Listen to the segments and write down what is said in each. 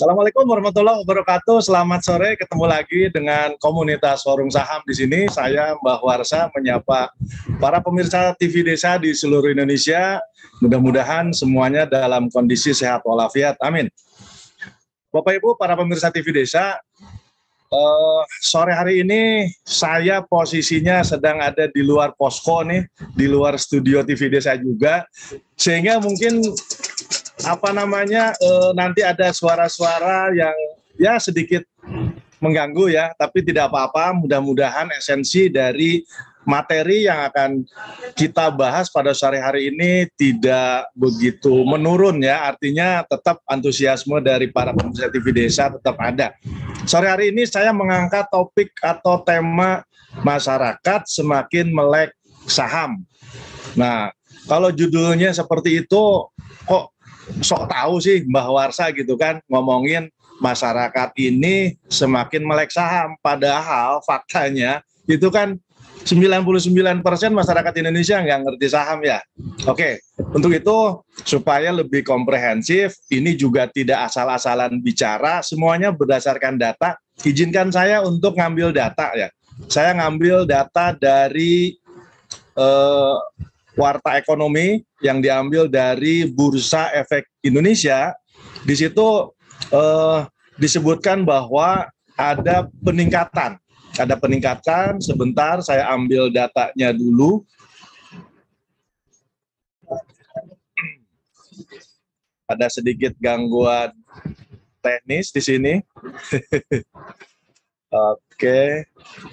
Assalamualaikum warahmatullahi wabarakatuh. Selamat sore, ketemu lagi dengan komunitas Forum Saham di sini. Saya Mbah Warsa menyapa para pemirsa TV Desa di seluruh Indonesia. Mudah-mudahan semuanya dalam kondisi sehat walafiat. Amin. Bapak Ibu, para pemirsa TV Desa, sore hari ini saya posisinya sedang ada di luar posko nih, di luar studio TV Desa juga, sehingga mungkin nanti ada suara-suara yang ya sedikit mengganggu ya, tapi tidak apa-apa. Mudah-mudahan esensi dari materi yang akan kita bahas pada sore hari ini tidak begitu menurun ya, artinya tetap antusiasme dari para pemirsa TV Desa tetap ada. Sore hari ini saya mengangkat topik atau tema masyarakat semakin melek saham. Nah, kalau judulnya seperti itu kok sok tahu sih Mbah Warsa gitu kan, ngomongin masyarakat ini semakin melek saham, padahal faktanya itu kan 99% masyarakat Indonesia nggak ngerti saham ya. Oke, untuk itu supaya lebih komprehensif, ini juga tidak asal-asalan bicara, semuanya berdasarkan data. Izinkan saya untuk ngambil data ya. Saya ngambil data dari Warta Ekonomi yang diambil dari Bursa Efek Indonesia. Di situ disebutkan bahwa ada peningkatan. Ada peningkatan, sebentar saya ambil datanya dulu. Ada sedikit gangguan teknis di sini. Oke.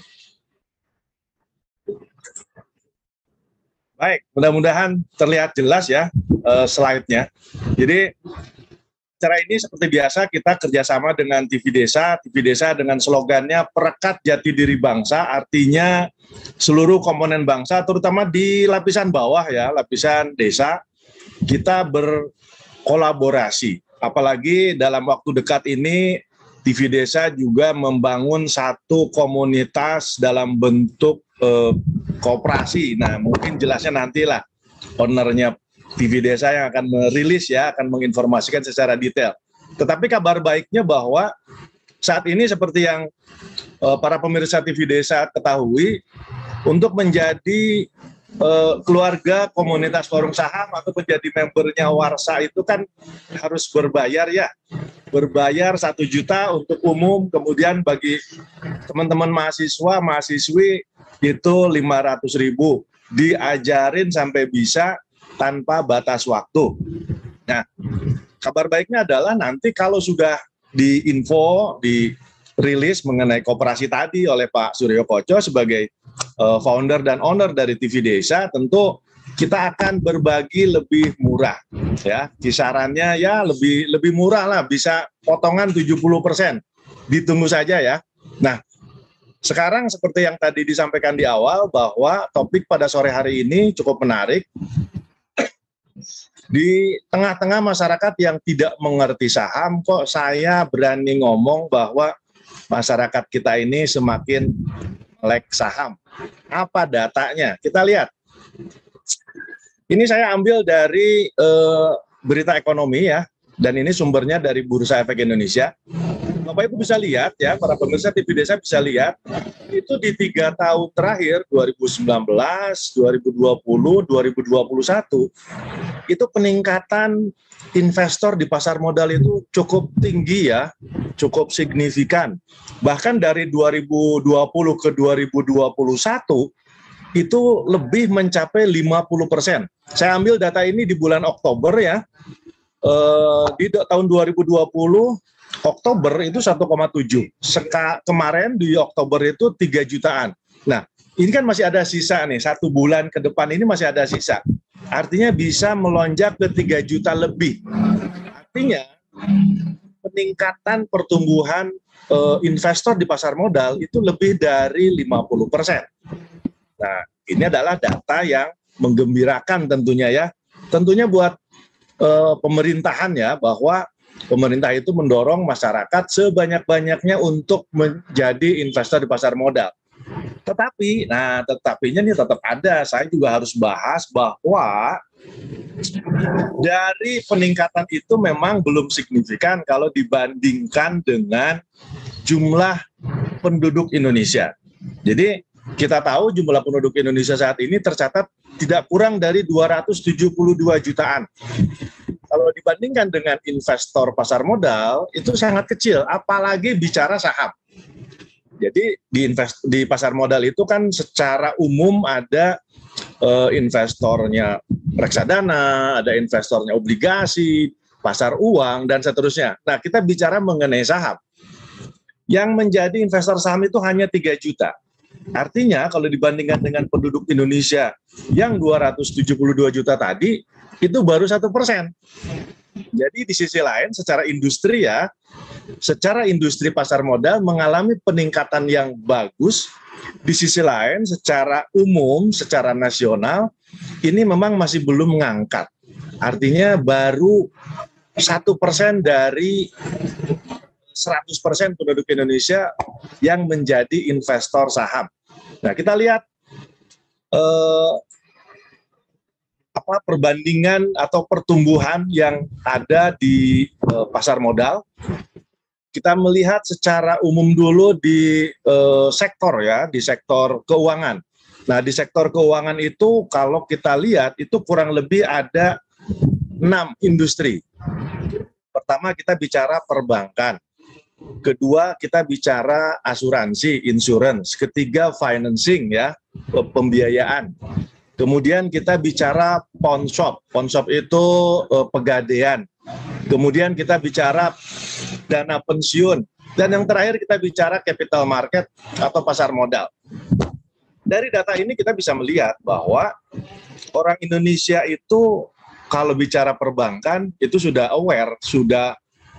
Baik, mudah-mudahan terlihat jelas ya slide-nya. Jadi cara ini seperti biasa kita kerjasama dengan TV Desa dengan slogannya Perekat Jati Diri Bangsa, artinya seluruh komponen bangsa, terutama di lapisan bawah ya, lapisan desa, kita berkolaborasi. Apalagi dalam waktu dekat ini TV Desa juga membangun satu komunitas dalam bentuk koperasi. Nah, mungkin jelasnya nantilah ownernya TV Desa yang akan merilis ya, akan menginformasikan secara detail. Tetapi kabar baiknya bahwa saat ini seperti yang para pemirsa TV Desa ketahui, untuk menjadi keluarga komunitas Forum Saham atau menjadi membernya Warsa itu kan harus berbayar ya. Berbayar 1 juta untuk umum, kemudian bagi teman-teman mahasiswi itu 500.000, diajarin sampai bisa tanpa batas waktu. Nah, kabar baiknya adalah nanti kalau sudah dirilis mengenai koperasi tadi oleh Pak Suryo Koco sebagai founder dan owner dari TV Desa, tentu kita akan berbagi lebih murah ya, kisarannya ya lebih murah lah, bisa potongan 70%. Ditunggu saja ya. Nah, sekarang seperti yang tadi disampaikan di awal bahwa topik pada sore hari ini cukup menarik. Di tengah-tengah masyarakat yang tidak mengerti saham, kok saya berani ngomong bahwa masyarakat kita ini semakin melek saham. Apa datanya? Kita lihat. Ini saya ambil dari berita ekonomi ya, dan ini sumbernya dari Bursa Efek Indonesia. Bapak Ibu bisa lihat ya, para pemirsa TV Desa bisa lihat, itu di 3 tahun terakhir, 2019, 2020, 2021, itu peningkatan investor di pasar modal itu cukup tinggi ya, cukup signifikan. Bahkan dari 2020 ke 2021, itu lebih mencapai 50%. Saya ambil data ini di bulan Oktober ya, di tahun 2020, Oktober itu 1,7. Kemarin di Oktober itu 3 jutaan. Nah, ini kan masih ada sisa nih, 1 bulan ke depan ini masih ada sisa. Artinya bisa melonjak ke 3 juta lebih. Artinya peningkatan pertumbuhan investor di pasar modal itu lebih dari 50%. Nah, ini adalah data yang menggembirakan tentunya ya. Tentunya buat pemerintahan ya, bahwa pemerintah itu mendorong masyarakat sebanyak-banyaknya untuk menjadi investor di pasar modal. Tetapinya ini tetap ada. Saya juga harus bahas bahwa dari peningkatan itu memang belum signifikan kalau dibandingkan dengan jumlah penduduk Indonesia. Jadi kita tahu jumlah penduduk Indonesia saat ini tercatat tidak kurang dari 272 jutaan. Kalau dibandingkan dengan investor pasar modal itu sangat kecil, apalagi bicara saham. Jadi di pasar modal itu kan secara umum ada investornya reksadana, ada investornya obligasi, pasar uang, dan seterusnya. Nah, kita bicara mengenai saham. Yang menjadi investor saham itu hanya 3 juta. Artinya kalau dibandingkan dengan penduduk Indonesia yang 272 juta tadi, itu baru 1%. Jadi di sisi lain secara industri secara industri pasar modal mengalami peningkatan yang bagus. Di sisi lain secara umum, secara nasional, ini memang masih belum mengangkat. Artinya baru 1% dari 100% penduduk Indonesia yang menjadi investor saham. Nah, kita lihat perbandingan atau pertumbuhan yang ada di pasar modal. Kita melihat secara umum dulu di di sektor keuangan. Nah, di sektor keuangan itu kalau kita lihat itu kurang lebih ada 6 industri. Pertama kita bicara perbankan. Kedua kita bicara asuransi, insurance. Ketiga financing pembiayaan. Kemudian kita bicara pawn shop. Pawn shop itu pegadaian. Kemudian kita bicara dana pensiun. Dan yang terakhir kita bicara capital market atau pasar modal. Dari data ini kita bisa melihat bahwa orang Indonesia itu kalau bicara perbankan itu sudah aware, sudah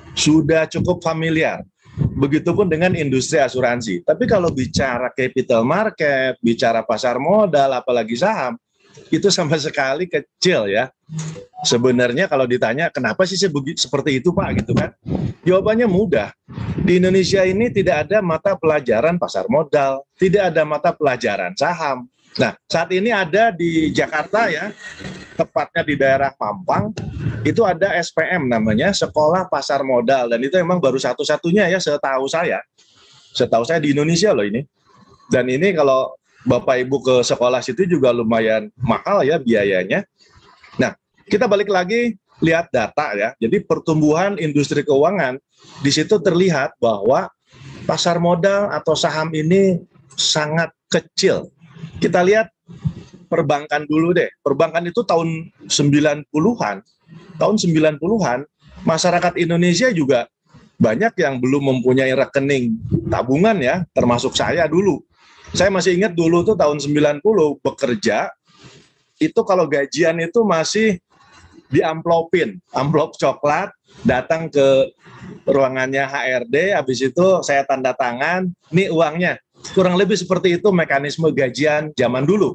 cukup familiar. Begitupun dengan industri asuransi. Tapi kalau bicara capital market, bicara pasar modal, apalagi saham, itu sama sekali kecil ya. Sebenarnya kalau ditanya kenapa sih seperti itu Pak gitu kan? Jawabannya mudah. Di Indonesia ini tidak ada mata pelajaran pasar modal, tidak ada mata pelajaran saham. Nah, saat ini ada di Jakarta tepatnya di daerah Mampang, itu ada SPM namanya Sekolah Pasar Modal, dan itu memang baru satu-satunya setahu saya. Setahu saya di Indonesia loh ini. Dan ini kalau Bapak Ibu ke sekolah situ juga lumayan mahal biayanya. Nah, kita balik lagi lihat data Jadi pertumbuhan industri keuangan di situ terlihat bahwa pasar modal atau saham ini sangat kecil. Kita lihat perbankan dulu deh. Perbankan itu tahun 90-an. Tahun 90-an masyarakat Indonesia juga banyak yang belum mempunyai rekening tabungan termasuk saya dulu. Saya masih ingat dulu tuh tahun 90 bekerja, itu kalau gajian itu masih diamplopin, amplop coklat, datang ke ruangannya HRD, habis itu saya tanda tangan, nih uangnya. Kurang lebih seperti itu mekanisme gajian zaman dulu.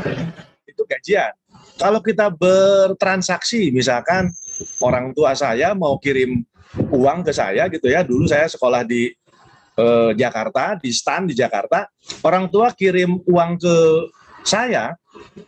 Itu gajian. Kalau kita bertransaksi, misalkan orang tua saya mau kirim uang ke saya gitu dulu saya sekolah di Jakarta, di STAN di Jakarta, orang tua kirim uang ke saya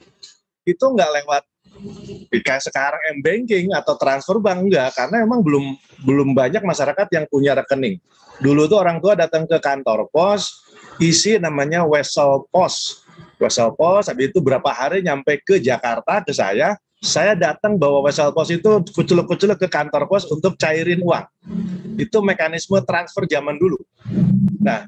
itu nggak lewat kayak sekarang M-Banking atau transfer bank, enggak, karena memang belum banyak masyarakat yang punya rekening. Dulu tuh orang tua datang ke kantor pos, isi namanya wesel pos, habis itu berapa hari nyampe ke Jakarta ke saya datang bawa wesel pos itu kuculuk-kuculuk ke kantor pos untuk cairin uang. Itu mekanisme transfer zaman dulu. Nah,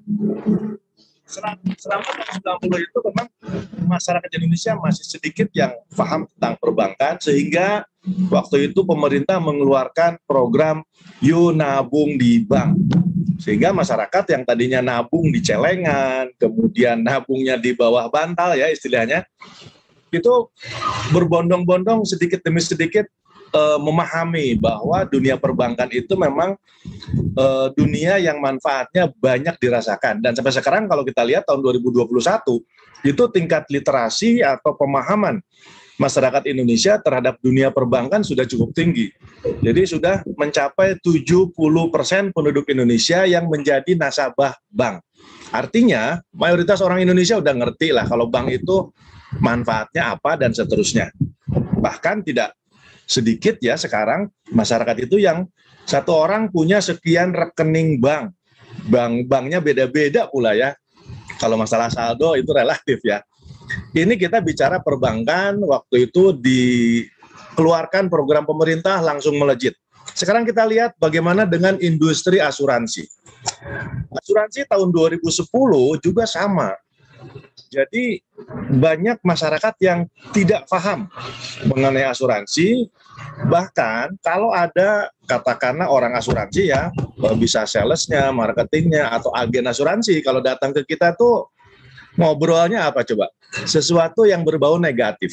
selama tahun 90 itu memang masyarakat Indonesia masih sedikit yang paham tentang perbankan, sehingga waktu itu pemerintah mengeluarkan program Yo Nabung di Bank. Sehingga masyarakat yang tadinya nabung di celengan, kemudian nabungnya di bawah bantal istilahnya, itu berbondong-bondong sedikit demi sedikit memahami bahwa dunia perbankan itu memang dunia yang manfaatnya banyak dirasakan. Dan sampai sekarang kalau kita lihat tahun 2021, itu tingkat literasi atau pemahaman masyarakat Indonesia terhadap dunia perbankan sudah cukup tinggi. Jadi sudah mencapai 70% penduduk Indonesia yang menjadi nasabah bank. Artinya mayoritas orang Indonesia udah ngerti lah kalau bank itu manfaatnya apa dan seterusnya. Bahkan tidak sedikit ya sekarang masyarakat itu yang satu orang punya sekian rekening bank. Banknya beda-beda pula ya. Kalau masalah saldo itu relatif ya. Ini kita bicara perbankan, waktu itu dikeluarkan program pemerintah langsung melejit. Sekarang kita lihat bagaimana dengan industri asuransi. Asuransi tahun 2010 juga sama. Jadi banyak masyarakat yang tidak paham mengenai asuransi. Bahkan kalau ada katakanlah orang asuransi ya, bisa salesnya, marketingnya, atau agen asuransi, kalau datang ke kita tuh ngobrolnya apa coba? Sesuatu yang berbau negatif.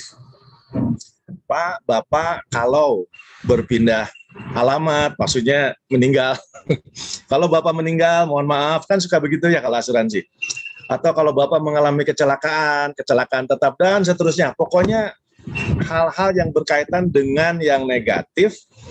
Pak, Bapak kalau berpindah alamat, maksudnya meninggal. Kalau Bapak meninggal, mohon maaf, kan suka begitu ya kalau asuransi. Atau kalau Bapak mengalami kecelakaan tetap, dan seterusnya. Pokoknya hal-hal yang berkaitan dengan yang negatif,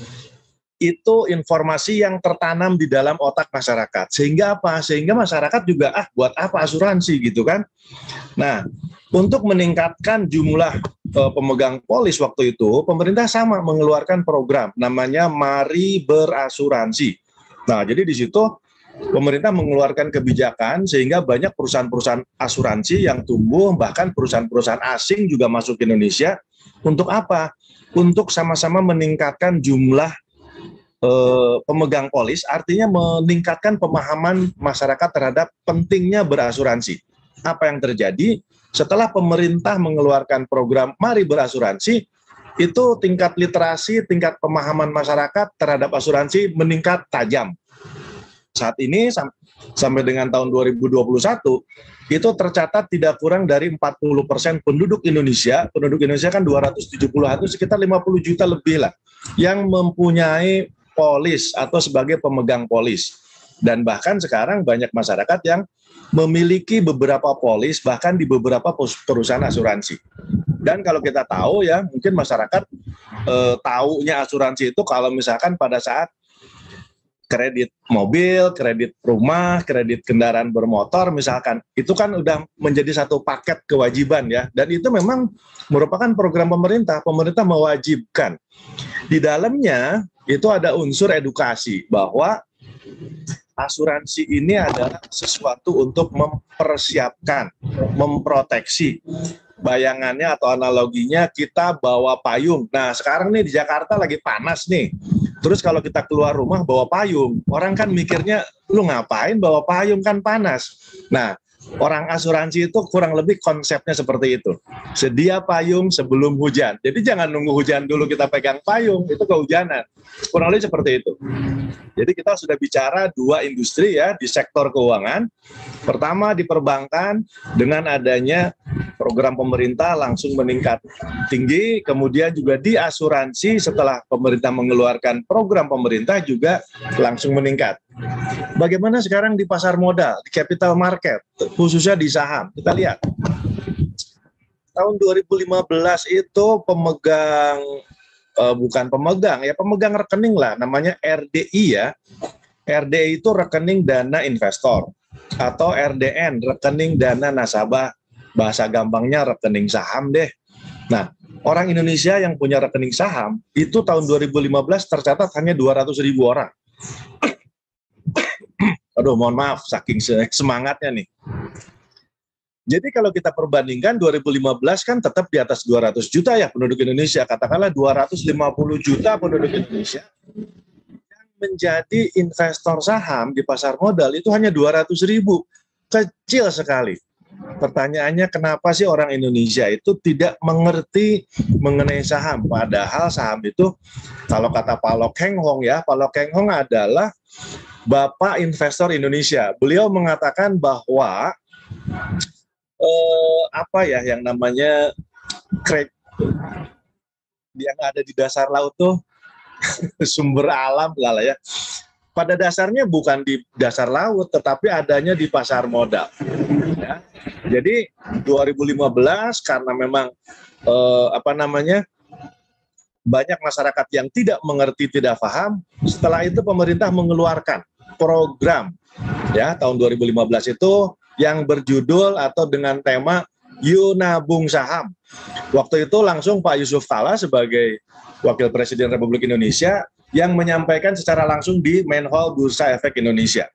itu informasi yang tertanam di dalam otak masyarakat. Sehingga apa? Sehingga masyarakat juga, buat apa asuransi gitu kan? Nah, untuk meningkatkan jumlah pemegang polis waktu itu, pemerintah sama mengeluarkan program namanya Mari Berasuransi. Nah, jadi di situ pemerintah mengeluarkan kebijakan sehingga banyak perusahaan-perusahaan asuransi yang tumbuh, bahkan perusahaan-perusahaan asing juga masuk ke Indonesia. Untuk apa? Untuk sama-sama meningkatkan jumlah pemegang polis, artinya meningkatkan pemahaman masyarakat terhadap pentingnya berasuransi. Apa yang terjadi? Setelah pemerintah mengeluarkan program Mari Berasuransi, itu tingkat literasi, tingkat pemahaman masyarakat terhadap asuransi meningkat tajam. Saat ini sampai dengan tahun 2021, itu tercatat tidak kurang dari 40% penduduk Indonesia kan 270, itu sekitar 50 juta lebih lah, yang mempunyai polis atau sebagai pemegang polis. Dan bahkan sekarang banyak masyarakat yang memiliki beberapa polis, bahkan di beberapa perusahaan asuransi. Dan kalau kita tahu ya, mungkin masyarakat taunya asuransi itu kalau misalkan pada saat kredit mobil, kredit rumah, kredit kendaraan bermotor misalkan, itu kan udah menjadi satu paket kewajiban ya, dan itu memang merupakan program pemerintah mewajibkan. Di dalamnya itu ada unsur edukasi bahwa asuransi ini adalah sesuatu untuk mempersiapkan, memproteksi. Bayangannya atau analoginya kita bawa payung. Nah sekarang nih di Jakarta lagi panas nih. Terus kalau kita keluar rumah bawa payung, orang kan mikirnya, lu ngapain bawa payung kan panas. Nah, orang asuransi itu kurang lebih konsepnya seperti itu. Sedia payung sebelum hujan. Jadi jangan nunggu hujan dulu kita pegang payung, itu kehujanan. Kurang lebih seperti itu. Jadi kita sudah bicara dua industri ya di sektor keuangan. Pertama di perbankan, dengan adanya program pemerintah langsung meningkat tinggi, kemudian juga di asuransi setelah pemerintah mengeluarkan program pemerintah juga langsung meningkat. Bagaimana sekarang di pasar modal, di capital market, khususnya di saham? Kita lihat. Tahun 2015 itu pemegang, pemegang rekening lah, namanya RDI ya. RDI itu rekening dana investor, atau RDN, rekening dana nasabah. Bahasa gampangnya rekening saham deh. Nah, orang Indonesia yang punya rekening saham, itu tahun 2015 tercatat hanya 200.000 orang. Aduh, mohon maaf, saking semangatnya nih. Jadi kalau kita perbandingkan 2015 kan tetap di atas 200 juta ya penduduk Indonesia. Katakanlah 250 juta penduduk Indonesia yang menjadi investor saham di pasar modal itu hanya 200.000. Kecil sekali. Pertanyaannya kenapa sih orang Indonesia itu tidak mengerti mengenai saham? Padahal saham itu, kalau kata Pak Lok Heng Hong ya, Pak Lok Heng Hong adalah Bapak investor Indonesia. Beliau mengatakan bahwa yang namanya yang ada di dasar laut tuh sumber alam lah ya. Pada dasarnya bukan di dasar laut, tetapi adanya di pasar modal. Ya. Jadi 2015 karena memang banyak masyarakat yang tidak mengerti, tidak paham. Setelah itu pemerintah mengeluarkan program ya tahun 2015 itu yang berjudul atau dengan tema Yuk Nabung Saham. Waktu itu langsung Pak Yusuf Kalla sebagai Wakil Presiden Republik Indonesia yang menyampaikan secara langsung di Main Hall Bursa Efek Indonesia.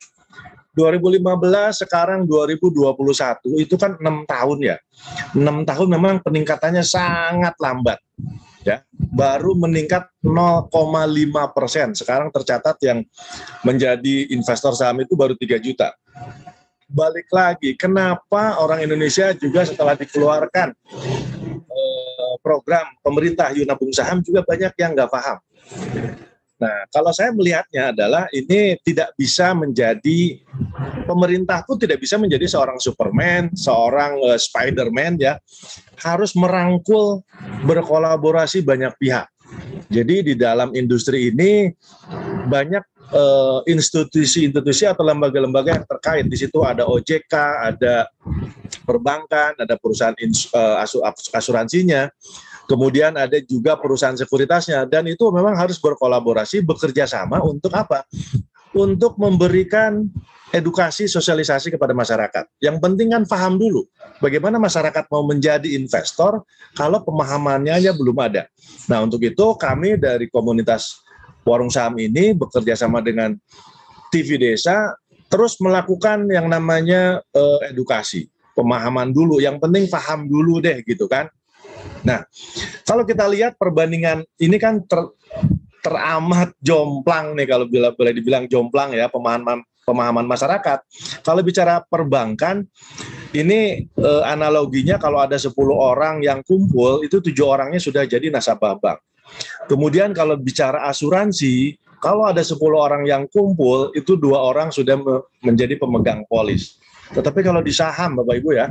2015 sekarang 2021 itu kan 6 tahun ya. 6 tahun memang peningkatannya sangat lambat. Ya, baru meningkat 0,5%. Sekarang tercatat yang menjadi investor saham itu baru 3 juta. Balik lagi, kenapa orang Indonesia juga setelah dikeluarkan program pemerintah Yuk Nabung Saham juga banyak yang nggak paham. Nah, kalau saya melihatnya adalah ini tidak bisa menjadi, pemerintah pun tidak bisa menjadi seorang Superman, seorang Spiderman ya, harus merangkul, berkolaborasi banyak pihak. Jadi di dalam industri ini banyak institusi-institusi atau lembaga-lembaga yang terkait. Di situ ada OJK, ada perbankan, ada perusahaan asuransinya, kemudian ada juga perusahaan sekuritasnya, dan itu memang harus berkolaborasi, bekerja sama untuk apa? Untuk memberikan edukasi, sosialisasi kepada masyarakat. Yang penting kan paham dulu bagaimana masyarakat mau menjadi investor kalau pemahamannya aja belum ada. Nah, untuk itu kami dari komunitas Warung Saham ini bekerja sama dengan TV Desa terus melakukan yang namanya edukasi, pemahaman dulu. Yang penting paham dulu deh gitu kan. Nah, kalau kita lihat perbandingan ini kan teramat jomplang nih, kalau boleh dibilang jomplang ya pemahaman masyarakat. Kalau bicara perbankan, ini analoginya kalau ada 10 orang yang kumpul, itu 7 orangnya sudah jadi nasabah bank. Kemudian kalau bicara asuransi, kalau ada 10 orang yang kumpul, itu 2 orang sudah menjadi pemegang polis. Tetapi kalau di saham, Bapak Ibu ya,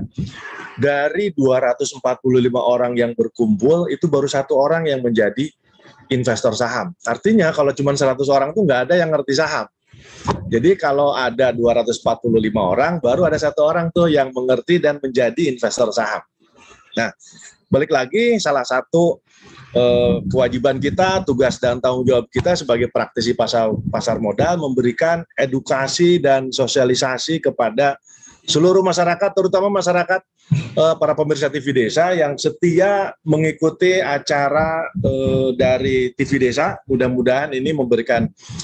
dari 245 orang yang berkumpul, itu baru 1 orang yang menjadi investor saham. Artinya kalau cuma 100 orang itu nggak ada yang ngerti saham. Jadi kalau ada 245 orang, baru ada 1 orang tuh yang mengerti dan menjadi investor saham. Nah, balik lagi, salah satu kewajiban kita, tugas dan tanggung jawab kita sebagai praktisi pasar modal memberikan edukasi dan sosialisasi kepada seluruh masyarakat, terutama masyarakat para pemirsa TV Desa yang setia mengikuti acara dari TV Desa. Mudah-mudahan ini memberikan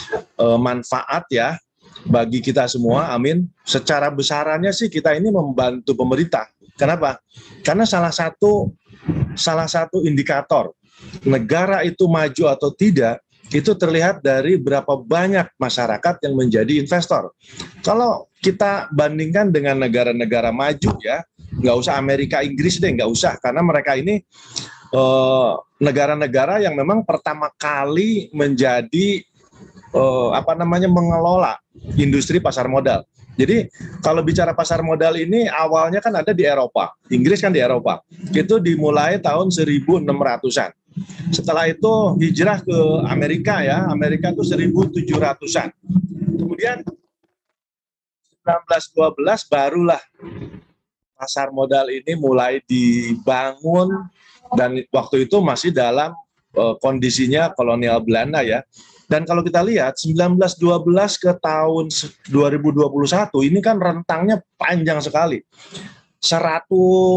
manfaat ya bagi kita semua, amin. Secara besarannya sih kita ini membantu pemerintah. Kenapa? Karena salah satu indikator negara itu maju atau tidak, itu terlihat dari berapa banyak masyarakat yang menjadi investor. Kalau kita bandingkan dengan negara-negara maju ya, nggak usah Amerika, Inggris deh, nggak usah, karena mereka ini negara-negara yang memang pertama kali menjadi mengelola industri pasar modal. Jadi kalau bicara pasar modal ini awalnya kan ada di Eropa, Inggris kan di Eropa, itu dimulai tahun 1600-an. Setelah itu hijrah ke Amerika ya, Amerika itu 1700-an. Kemudian 1912 barulah pasar modal ini mulai dibangun, dan waktu itu masih dalam kondisinya kolonial Belanda ya. Dan kalau kita lihat 1912 ke tahun 2021 ini kan rentangnya panjang sekali. 100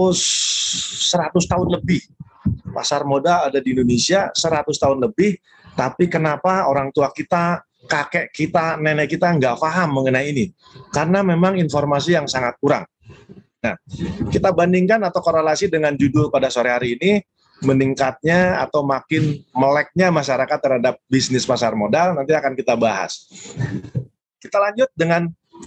tahun lebih. Pasar modal ada di Indonesia 100 tahun lebih, tapi kenapa orang tua kita, kakek kita, nenek kita nggak paham mengenai ini? Karena memang informasi yang sangat kurang. Nah, kita bandingkan atau korelasi dengan judul pada sore hari ini, meningkatnya atau makin meleknya masyarakat terhadap bisnis pasar modal, nanti akan kita bahas. Kita lanjut dengan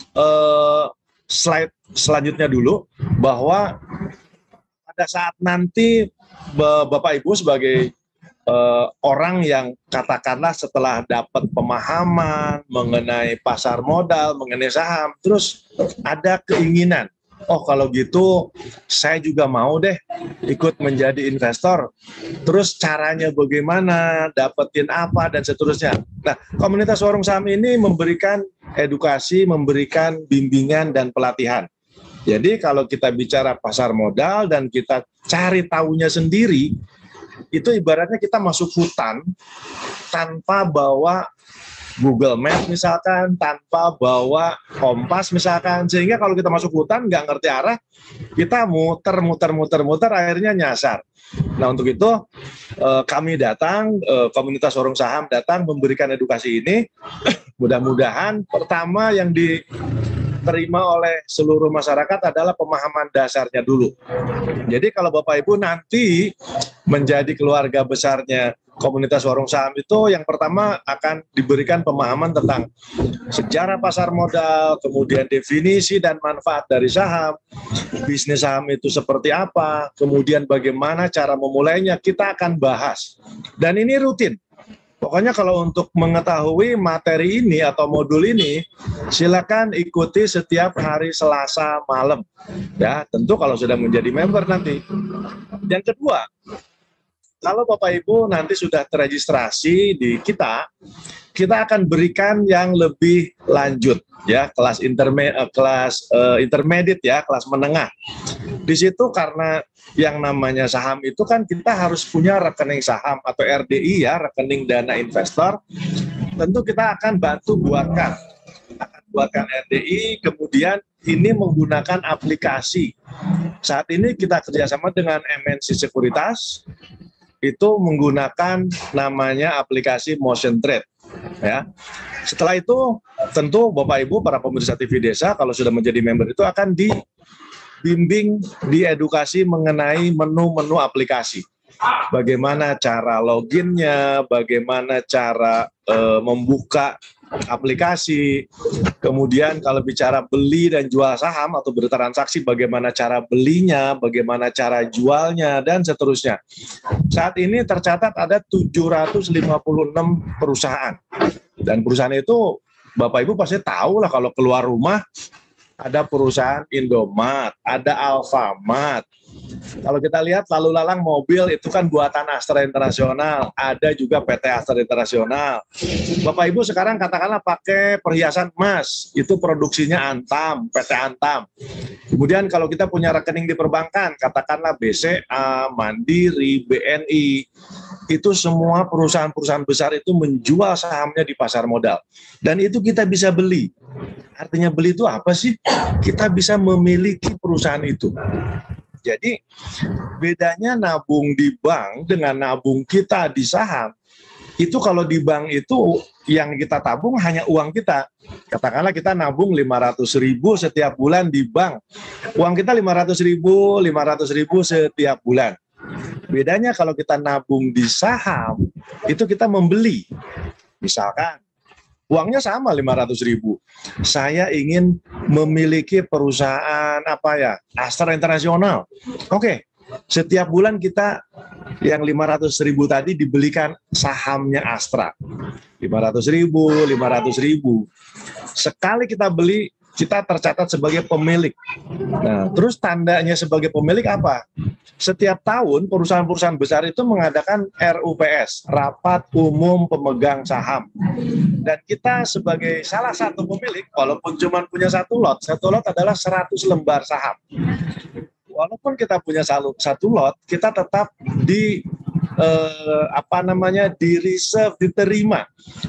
slide selanjutnya dulu, bahwa pada saat nanti Bapak Ibu sebagai orang yang katakanlah setelah dapat pemahaman mengenai pasar modal, mengenai saham, terus ada keinginan, oh kalau gitu saya juga mau deh ikut menjadi investor. Terus caranya bagaimana, dapetin apa, dan seterusnya. Nah, komunitas Warung Saham ini memberikan edukasi, memberikan bimbingan dan pelatihan. Jadi kalau kita bicara pasar modal dan kita cari tahunya sendiri, itu ibaratnya kita masuk hutan tanpa bawa Google Map misalkan, tanpa bawa kompas misalkan, sehingga kalau kita masuk hutan nggak ngerti arah, kita muter, akhirnya nyasar. Nah untuk itu kami datang, komunitas warung saham datang memberikan edukasi ini. Mudah-mudahan pertama yang diterima oleh seluruh masyarakat adalah pemahaman dasarnya dulu. Jadi kalau Bapak Ibu nanti menjadi keluarga besarnya komunitas warung saham itu, yang pertama akan diberikan pemahaman tentang sejarah pasar modal, kemudian definisi dan manfaat dari saham, bisnis saham itu seperti apa, kemudian bagaimana cara memulainya, kita akan bahas. Dan ini rutin. Pokoknya kalau untuk mengetahui materi ini atau modul ini, silakan ikuti setiap hari Selasa malam. Ya, tentu kalau sudah menjadi member nanti. Yang kedua, kalau Bapak Ibu nanti sudah terregistrasi di kita akan berikan yang lebih lanjut, ya, kelas intermediate, ya, kelas menengah. Di situ karena yang namanya saham itu kan kita harus punya rekening saham atau RDI, ya, rekening dana investor. Tentu kita akan bantu buatkan RDI, kemudian ini menggunakan aplikasi. Saat ini kita kerjasama dengan MNC Sekuritas, itu menggunakan namanya aplikasi Motion Trade. Ya. Setelah itu tentu Bapak Ibu para pemirsa TV Desa kalau sudah menjadi member itu akan dibimbing, diedukasi mengenai menu-menu aplikasi. Bagaimana cara loginnya, bagaimana cara membuka aplikasi, kemudian kalau bicara beli dan jual saham atau bertransaksi, bagaimana cara belinya, bagaimana cara jualnya, dan seterusnya. Saat ini tercatat ada 756 perusahaan. Dan perusahaan itu Bapak Ibu pasti tahu lah, kalau keluar rumah ada perusahaan Indomaret, ada Alfamart. Kalau kita lihat lalu lalang mobil itu kan buatan Astra Internasional, ada juga PT Astra Internasional. Bapak Ibu sekarang katakanlah pakai perhiasan emas, itu produksinya Antam, PT Antam. Kemudian kalau kita punya rekening di perbankan, katakanlah BCA, Mandiri, BNI, itu semua perusahaan-perusahaan besar itu menjual sahamnya di pasar modal. Dan itu kita bisa beli. Artinya beli itu apa sih? Kita bisa memiliki perusahaan itu. Jadi bedanya nabung di bank dengan nabung kita di saham, itu kalau di bank itu yang kita tabung hanya uang kita. Katakanlah kita nabung 500.000 setiap bulan di bank. Uang kita 500.000 setiap bulan. Bedanya kalau kita nabung di saham, itu kita membeli. Misalkan uangnya sama 500.000. Saya ingin memiliki perusahaan Astra Internasional. Oke, setiap bulan kita yang 500.000 tadi dibelikan sahamnya Astra. 500.000. Sekali kita beli, kita tercatat sebagai pemilik. Nah, terus tandanya sebagai pemilik apa? Setiap tahun perusahaan-perusahaan besar itu mengadakan RUPS, Rapat Umum Pemegang Saham. Dan kita sebagai salah satu pemilik, walaupun cuma punya satu lot adalah 100 lembar saham. Walaupun kita punya satu lot, kita tetap di-reserve, diterima,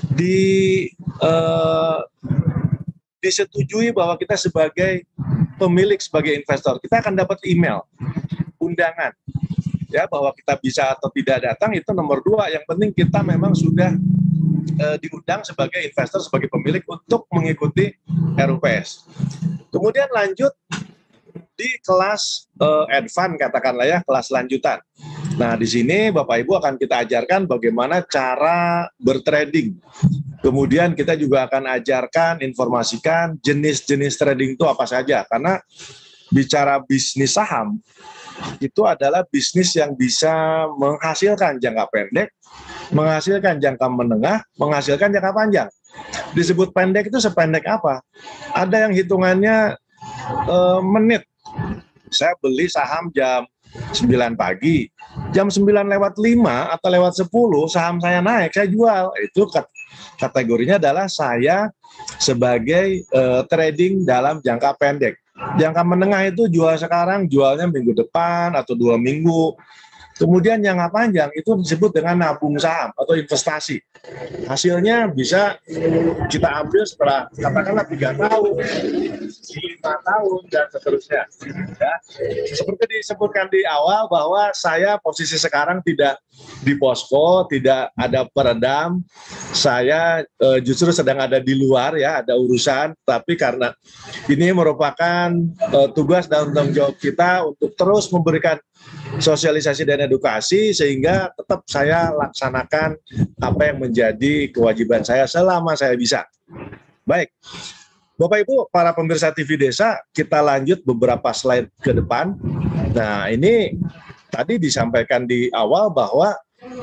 disetujui bahwa kita sebagai pemilik, sebagai investor. Kita akan dapat email undangan, ya, bahwa kita bisa atau tidak datang itu nomor 2. Yang penting kita memang sudah diundang sebagai investor, sebagai pemilik untuk mengikuti RUPS. Kemudian lanjut di kelas advance, katakanlah ya, kelas lanjutan. Nah, di sini Bapak Ibu akan kita ajarkan bagaimana cara bertrading. Kemudian kita juga akan ajarkan, informasikan jenis-jenis trading itu apa saja. Karena bicara bisnis saham, itu adalah bisnis yang bisa menghasilkan jangka pendek, menghasilkan jangka menengah, menghasilkan jangka panjang. Disebut pendek itu sependek apa? Ada yang hitungannya menit. Saya beli saham jam 9 pagi, jam 9:05 atau lewat 10 saham saya naik, saya jual. Itu kategorinya adalah saya sebagai trading dalam jangka pendek. Jangka menengah itu jual sekarang, jualnya minggu depan atau 2 minggu. Kemudian jangka panjang itu disebut dengan nabung saham atau investasi. Hasilnya bisa kita ambil setelah katakanlah 3 tahun, 5 tahun, dan seterusnya. Ya. Seperti disebutkan di awal bahwa saya posisi sekarang tidak di posko, tidak ada peredam. Saya justru sedang ada di luar, ya, ada urusan. Tapi karena ini merupakan tugas dan tanggung jawab kita untuk terus memberikan sosialisasi dan edukasi, sehingga tetap saya laksanakan apa yang menjadi kewajiban saya selama saya bisa. Baik, Bapak Ibu, para pemirsa TV Desa, kita lanjut beberapa slide ke depan. Nah, ini tadi disampaikan di awal bahwa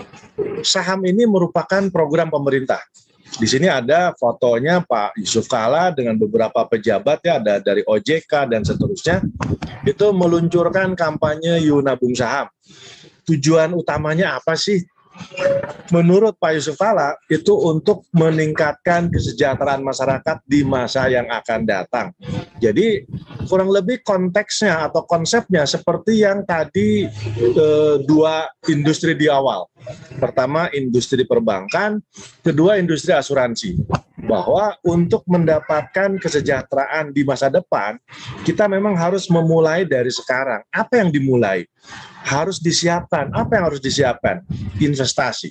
saham ini merupakan program pemerintah. Di sini ada fotonya Pak Yusuf Kalla dengan beberapa pejabat, ya, ada dari OJK dan seterusnya. Itu meluncurkan kampanye Yuk Nabung Saham. Tujuan utamanya apa sih? Menurut Pak Yusuf Kalla, itu untuk meningkatkan kesejahteraan masyarakat di masa yang akan datang. Jadi kurang lebih konteksnya atau konsepnya seperti yang tadi dua industri di awal. Pertama industri perbankan, kedua industri asuransi. Bahwa untuk mendapatkan kesejahteraan di masa depan, kita memang harus memulai dari sekarang. Apa yang dimulai? Harus disiapkan. Apa yang harus disiapkan? Investasi.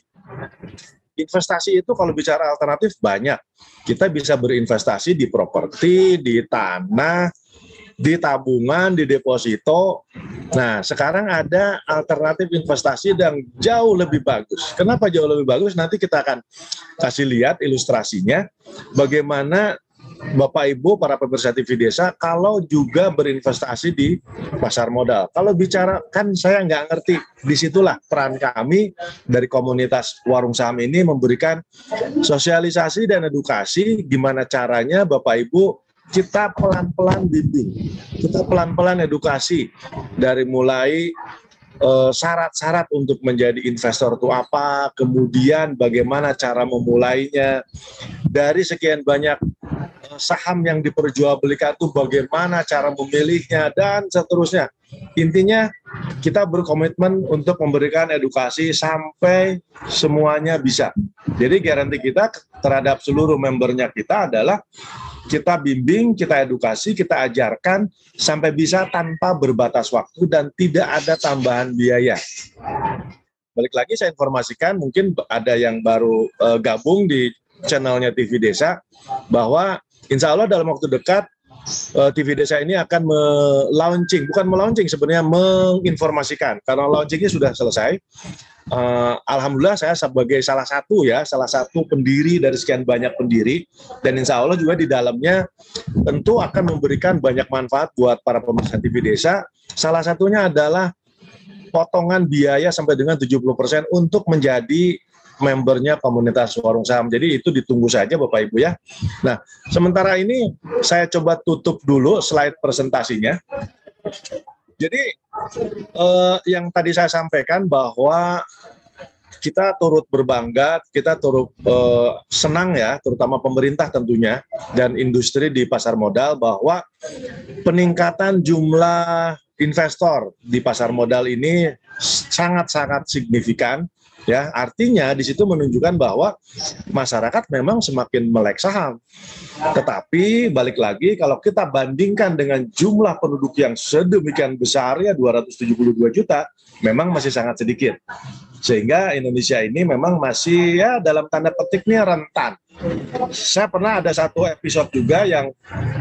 Investasi itu kalau bicara alternatif banyak. Kita bisa berinvestasi di properti, di tanah, di tabungan, di deposito. Nah, sekarang ada alternatif investasi yang jauh lebih bagus. Kenapa jauh lebih bagus? Nanti kita akan kasih lihat ilustrasinya. Bagaimana Bapak Ibu, para pemirsa TV Desa, kalau juga berinvestasi di pasar modal. Kalau bicara, kan saya nggak ngerti. Disitulah peran kami dari komunitas Warung Saham ini memberikan sosialisasi dan edukasi gimana caranya Bapak Ibu kita pelan-pelan bimbing, kita pelan-pelan edukasi dari mulai syarat-syarat untuk menjadi investor itu apa, kemudian bagaimana cara memulainya, dari sekian banyak saham yang diperjualbelikan itu bagaimana cara memilihnya, dan seterusnya. Intinya kita berkomitmen untuk memberikan edukasi sampai semuanya bisa. Jadi garansi kita terhadap seluruh membernya kita adalah kita bimbing, kita edukasi, kita ajarkan sampai bisa tanpa berbatas waktu dan tidak ada tambahan biaya. Balik lagi saya informasikan, mungkin ada yang baru gabung di channelnya TV Desa, bahwa insya Allah dalam waktu dekat TV Desa ini akan bukan sebenarnya menginformasikan, karena launchingnya sudah selesai. Alhamdulillah saya sebagai salah satu pendiri dari sekian banyak pendiri, dan insya Allah juga di dalamnya tentu akan memberikan banyak manfaat buat para pemirsa TV Desa. Salah satunya adalah potongan biaya sampai dengan 70% untuk menjadi membernya komunitas Warung Saham. Jadi itu ditunggu saja Bapak Ibu, ya. Nah, sementara ini saya coba tutup dulu slide presentasinya. Jadi yang tadi saya sampaikan bahwa kita turut berbangga, kita turut senang, ya, terutama pemerintah tentunya dan industri di pasar modal, bahwa peningkatan jumlah investor di pasar modal ini sangat-sangat signifikan. Ya, artinya di situ menunjukkan bahwa masyarakat memang semakin melek saham. Tetapi balik lagi, kalau kita bandingkan dengan jumlah penduduk yang sedemikian besar, ya 272 juta, memang masih sangat sedikit. Sehingga Indonesia ini memang masih, ya, dalam tanda petiknya rentan. Saya pernah ada satu episode juga yang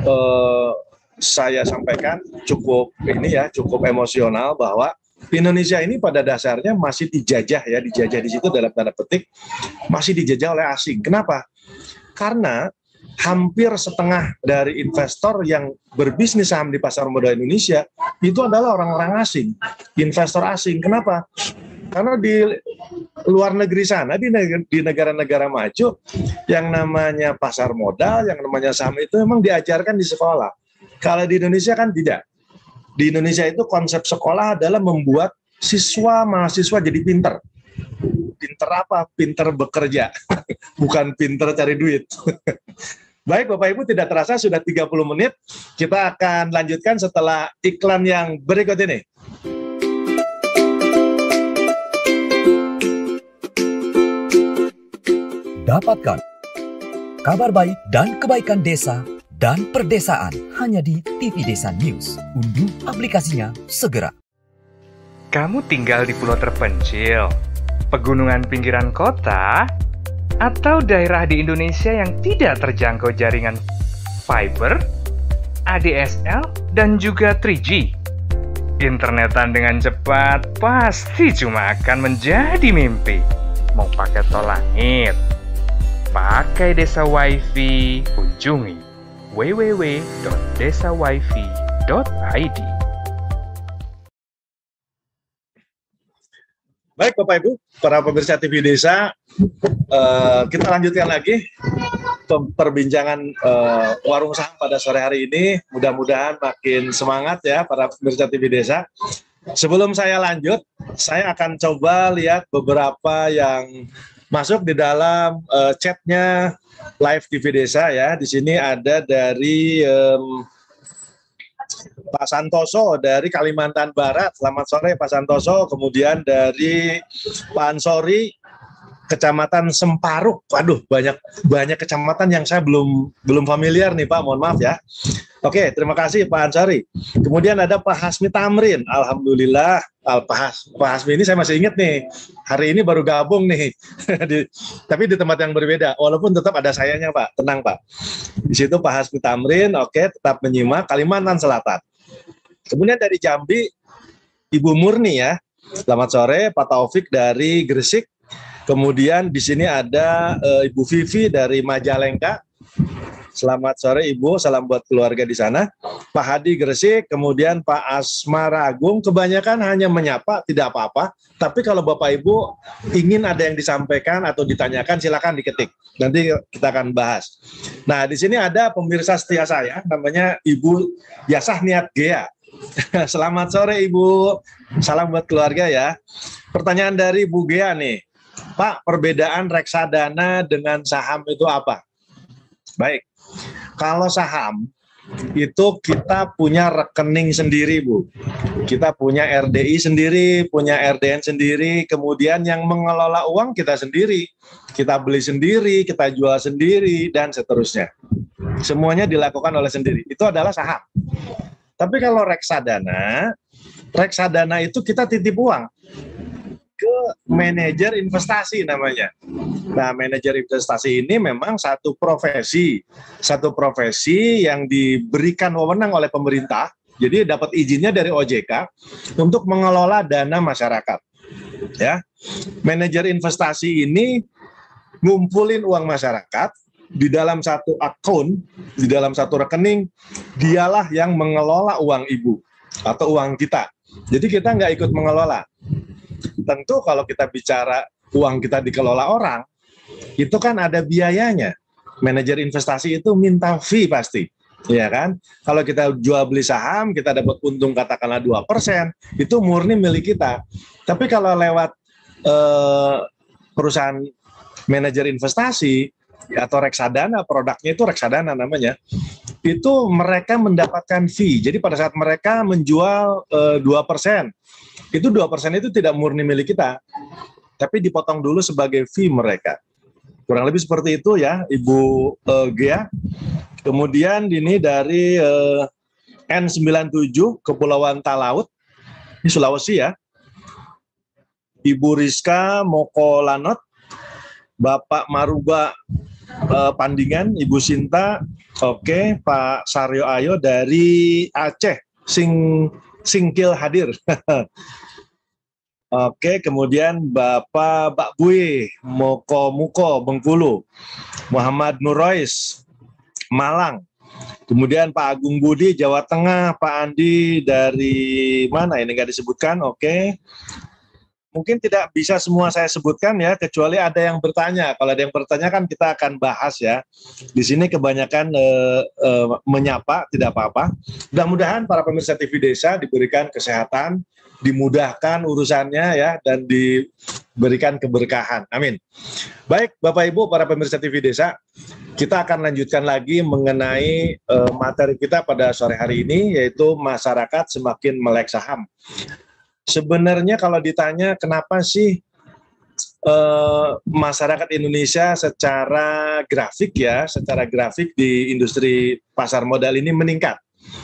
saya sampaikan cukup emosional, bahwa Indonesia ini pada dasarnya masih dijajah di situ dalam tanda petik, masih dijajah oleh asing. Kenapa? Karena hampir setengah dari investor yang berbisnis saham di pasar modal Indonesia itu adalah orang-orang asing, investor asing. Kenapa? Karena di luar negeri sana, di negara-negara maju, yang namanya pasar modal, yang namanya saham itu memang diajarkan di sekolah. Kalau di Indonesia kan tidak. Di Indonesia itu konsep sekolah adalah membuat mahasiswa jadi pinter. Pinter apa? Pinter bekerja, bukan pinter cari duit. Baik Bapak Ibu, tidak terasa sudah 30 menit. Kita akan lanjutkan setelah iklan yang berikut ini. Dapatkan kabar baik dan kebaikan desa dan perdesaan hanya di TV Desa News. Unduh aplikasinya segera. Kamu tinggal di pulau terpencil, pegunungan pinggiran kota, atau daerah di Indonesia yang tidak terjangkau jaringan fiber, ADSL, dan juga 3G. Internetan dengan cepat pasti cuma akan menjadi mimpi. Mau pakai tol langit, pakai Desa Wifi, kunjungi www.desawifi.id. Baik Bapak Ibu, para pemirsa TV Desa, kita lanjutkan lagi perbincangan warung saham pada sore hari ini. Mudah-mudahan makin semangat ya para pemirsa TV Desa. Sebelum saya lanjut, saya akan coba lihat beberapa yang masuk di dalam chatnya live TV Desa ya. Di sini ada dari Pak Santoso dari Kalimantan Barat. Selamat sore Pak Santoso. Kemudian dari Pak Ansori, Kecamatan Semparuk. Waduh, banyak kecamatan yang saya belum familiar nih Pak. Mohon maaf ya. Oke, terima kasih Pak Ansori. Kemudian ada Pak Hasmi Tamrin. Alhamdulillah, Pak Hasmi ini saya masih ingat nih. Hari ini baru gabung nih. Tapi di tempat yang berbeda. Walaupun tetap ada sayanya Pak. Tenang Pak. Di situ Pak Hasmi Tamrin, oke, tetap menyimak Kalimantan Selatan. Kemudian dari Jambi, Ibu Murni ya. Selamat sore, Pak Taufik dari Gresik. Kemudian di sini ada Ibu Vivi dari Majalengka. Selamat sore Ibu, salam buat keluarga di sana. Pak Hadi Gresik, kemudian Pak Asmara Agung, kebanyakan hanya menyapa, tidak apa-apa. Tapi kalau Bapak Ibu ingin ada yang disampaikan atau ditanyakan, silakan diketik. Nanti kita akan bahas. Nah, di sini ada pemirsa setia saya, namanya Ibu Yasah Niat Gea. Selamat sore Ibu, salam buat keluarga ya. Pertanyaan dari Bu Gea nih, Pak, perbedaan reksadana dengan saham itu apa? Baik, kalau saham itu kita punya rekening sendiri Bu. Kita punya RDI sendiri, punya RDN sendiri, kemudian yang mengelola uang kita sendiri. Kita beli sendiri, kita jual sendiri, dan seterusnya. Semuanya dilakukan oleh sendiri. Itu adalah saham. Tapi kalau reksadana itu kita titip uang ke manajer investasi namanya. Nah, manajer investasi ini memang satu profesi yang diberikan wewenang oleh pemerintah. Jadi dapat izinnya dari OJK untuk mengelola dana masyarakat. Ya, manajer investasi ini ngumpulin uang masyarakat di dalam satu akun, di dalam satu rekening, dialah yang mengelola uang ibu atau uang kita. Jadi kita nggak ikut mengelola. Tentu kalau kita bicara uang kita dikelola orang, itu kan ada biayanya. Manajer investasi itu minta fee pasti, ya kan? Kalau kita jual beli saham, kita dapat untung katakanlah 2%, itu murni milik kita. Tapi kalau lewat perusahaan manajer investasi atau reksadana, produknya itu reksadana namanya, itu mereka mendapatkan fee. Jadi pada saat mereka menjual 2%, itu 2% itu tidak murni milik kita, tapi dipotong dulu sebagai fee mereka. Kurang lebih seperti itu ya, Ibu Gea. Kemudian ini dari N97, Kepulauan Talaut, ini Sulawesi ya. Ibu Rizka Mokolanot, Bapak Maruba Pandingan, Ibu Sinta, oke, Pak Saryo Ayo dari Aceh, Singkil hadir. Oke, kemudian Bapak Mbak Bui, Muko Bengkulu, Muhammad Nurois, Malang. Kemudian Pak Agung Budi, Jawa Tengah, Pak Andi dari mana ini nggak disebutkan, oke. Mungkin tidak bisa semua saya sebutkan ya, kecuali ada yang bertanya. Kalau ada yang bertanya kan kita akan bahas ya. Di sini kebanyakan menyapa, tidak apa-apa. Mudah-mudahan para pemirsa TV Desa diberikan kesehatan, dimudahkan urusannya ya, dan diberikan keberkahan. Amin. Baik, Bapak Ibu, para pemirsa TV Desa, kita akan lanjutkan lagi mengenai materi kita pada sore hari ini, yaitu masyarakat semakin melek saham. Sebenarnya kalau ditanya kenapa sih masyarakat Indonesia secara grafik di industri pasar modal ini meningkat.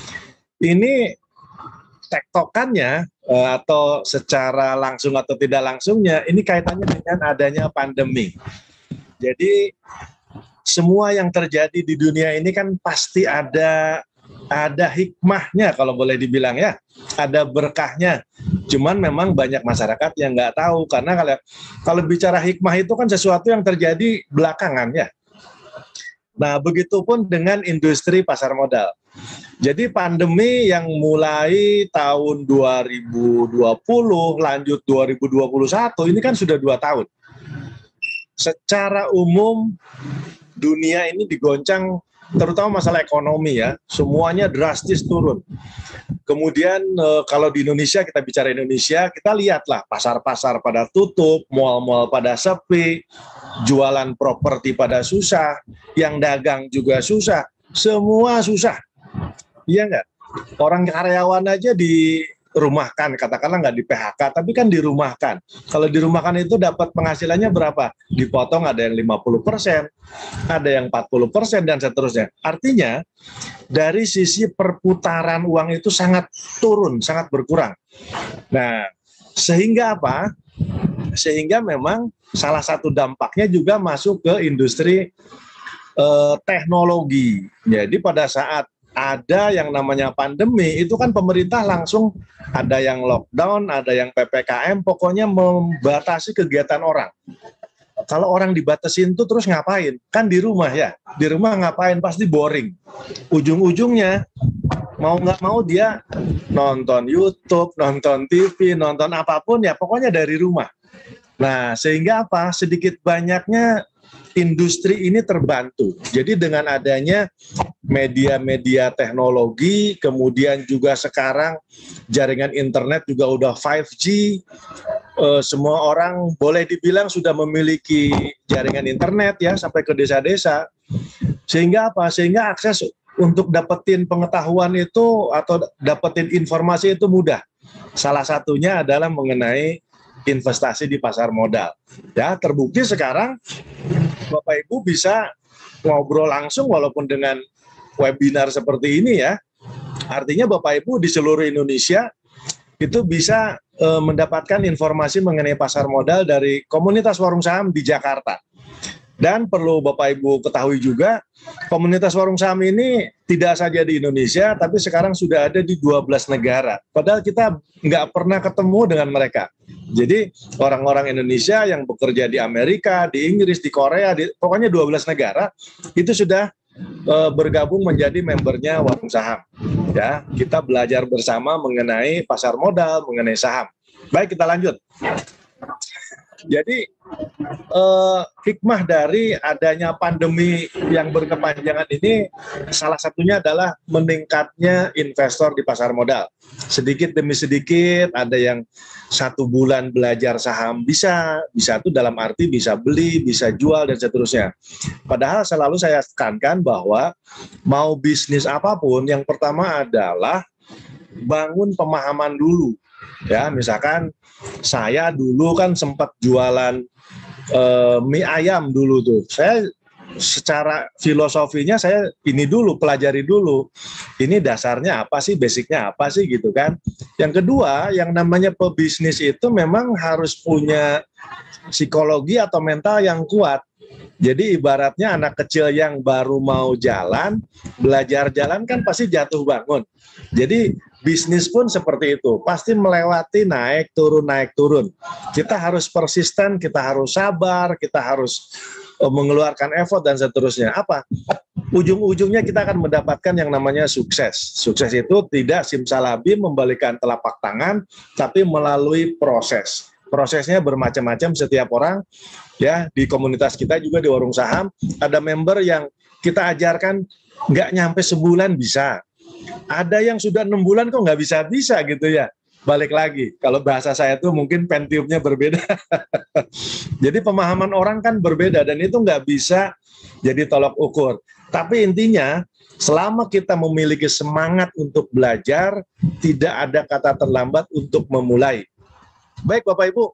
Ini tektokannya atau secara langsung atau tidak langsungnya ini kaitannya dengan adanya pandemi. Jadi semua yang terjadi di dunia ini kan pasti ada hikmahnya kalau boleh dibilang ya, ada berkahnya. Cuman memang banyak masyarakat yang nggak tahu karena kalau bicara hikmah itu kan sesuatu yang terjadi belakangan ya. Nah, begitupun dengan industri pasar modal. Jadi pandemi yang mulai tahun 2020 lanjut 2021 ini kan sudah 2 tahun. Secara umum dunia ini digoncang terutama masalah ekonomi ya, semuanya drastis turun. Kemudian kalau di Indonesia, kita bicara Indonesia, kita lihatlah pasar-pasar pada tutup, mal-mal pada sepi, jualan properti pada susah, yang dagang juga susah, semua susah. Iya nggak? Orang karyawan aja dirumahkan, katakanlah nggak di PHK, tapi kan dirumahkan. Kalau dirumahkan itu dapat penghasilannya berapa? Dipotong ada yang 50%, ada yang 40%, dan seterusnya. Artinya, dari sisi perputaran uang itu sangat turun, sangat berkurang. Nah, sehingga apa? Sehingga memang salah satu dampaknya juga masuk ke industri teknologi. Jadi pada saat ada yang namanya pandemi, itu kan pemerintah langsung ada yang lockdown, ada yang PPKM, pokoknya membatasi kegiatan orang. Kalau orang dibatasin itu terus ngapain? Kan di rumah ya, di rumah ngapain? Pasti boring. Ujung-ujungnya mau nggak mau dia nonton YouTube, nonton TV, nonton apapun ya, pokoknya dari rumah. Nah, sehingga apa? Sedikit banyaknya industri ini terbantu. Jadi dengan adanya media-media teknologi, kemudian juga sekarang jaringan internet juga udah 5G, semua orang boleh dibilang sudah memiliki jaringan internet ya sampai ke desa-desa. Sehingga apa? Sehingga akses untuk dapetin pengetahuan itu atau dapetin informasi itu mudah. Salah satunya adalah mengenai investasi di pasar modal. Ya, terbukti sekarang Bapak Ibu bisa ngobrol langsung walaupun dengan webinar seperti ini ya. Artinya Bapak Ibu di seluruh Indonesia itu bisa mendapatkan informasi mengenai pasar modal dari komunitas warung saham di Jakarta. Dan perlu Bapak Ibu ketahui juga, komunitas warung saham ini tidak saja di Indonesia, tapi sekarang sudah ada di 12 negara. Padahal kita nggak pernah ketemu dengan mereka. Jadi orang-orang Indonesia yang bekerja di Amerika, di Inggris, di Korea, pokoknya 12 negara, itu sudah bergabung menjadi membernya warung saham. Ya, kita belajar bersama mengenai pasar modal, mengenai saham. Baik, kita lanjut. Jadi hikmah dari adanya pandemi yang berkepanjangan ini salah satunya adalah meningkatnya investor di pasar modal. Sedikit demi sedikit ada yang 1 bulan belajar saham bisa itu dalam arti bisa beli, bisa jual dan seterusnya. Padahal selalu saya tekankan bahwa mau bisnis apapun yang pertama adalah bangun pemahaman dulu. Ya, misalkan saya dulu kan sempat jualan mie ayam dulu tuh. Saya secara filosofinya saya ini dulu, pelajari dulu. Ini dasarnya apa sih, basicnya apa sih gitu kan. Yang kedua, yang namanya pebisnis itu memang harus punya psikologi atau mental yang kuat. Jadi ibaratnya anak kecil yang baru mau jalan, belajar jalan kan pasti jatuh bangun. Jadi bisnis pun seperti itu, pasti melewati naik turun. Kita harus persisten, kita harus sabar, kita harus mengeluarkan effort dan seterusnya. Apa? Ujung-ujungnya kita akan mendapatkan yang namanya sukses. Sukses itu tidak simsalabim membalikkan telapak tangan, tapi melalui proses. Prosesnya bermacam-macam setiap orang. Ya, di komunitas kita juga di warung saham ada member yang kita ajarkan nggak nyampe sebulan bisa. Ada yang sudah 6 bulan kok nggak bisa gitu ya. Balik lagi, kalau bahasa saya tuh mungkin pentiumnya berbeda. Jadi pemahaman orang kan berbeda dan itu nggak bisa jadi tolok ukur. Tapi intinya selama kita memiliki semangat untuk belajar, tidak ada kata terlambat untuk memulai. Baik Bapak Ibu,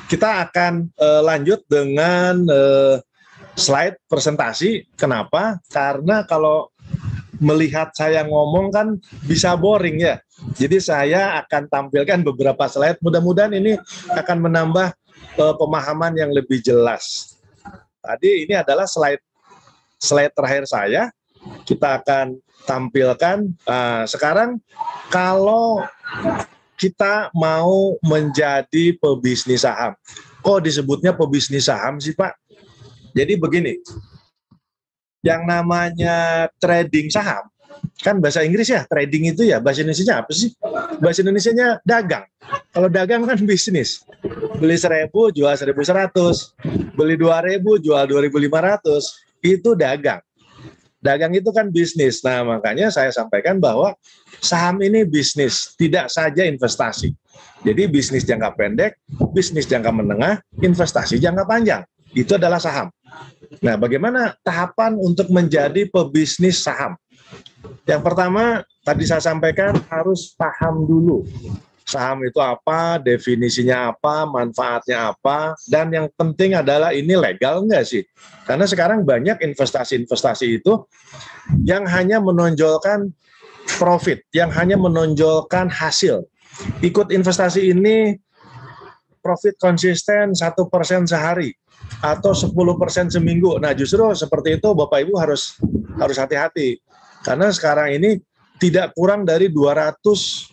kita akan lanjut dengan slide presentasi. Kenapa? Karena kalau melihat saya ngomong kan bisa boring ya. Jadi saya akan tampilkan beberapa slide. Mudah-mudahan ini akan menambah pemahaman yang lebih jelas. Tadi ini adalah slide terakhir saya. Kita akan tampilkan. Sekarang kalau kita mau menjadi pebisnis saham, kok disebutnya pebisnis saham sih Pak? Jadi begini, yang namanya trading saham, kan bahasa Inggris ya, trading itu ya, bahasa Indonesianya apa sih? Bahasa Indonesianya dagang. Kalau dagang kan bisnis. Beli 1.000, jual 1.100. Beli 2.000, jual 2.500. Itu dagang. Dagang itu kan bisnis. Nah, makanya saya sampaikan bahwa saham ini bisnis, tidak saja investasi. Jadi bisnis jangka pendek, bisnis jangka menengah, investasi jangka panjang. Itu adalah saham. Nah, bagaimana tahapan untuk menjadi pebisnis saham? Yang pertama, tadi saya sampaikan harus paham dulu. Saham itu apa, definisinya apa, manfaatnya apa, dan yang penting adalah ini legal enggak sih? Karena sekarang banyak investasi-investasi itu yang hanya menonjolkan profit, yang hanya menonjolkan hasil. Ikut investasi ini profit konsisten 1% sehari atau 10% seminggu. Nah, justru seperti itu Bapak Ibu harus hati-hati. Karena sekarang ini tidak kurang dari 200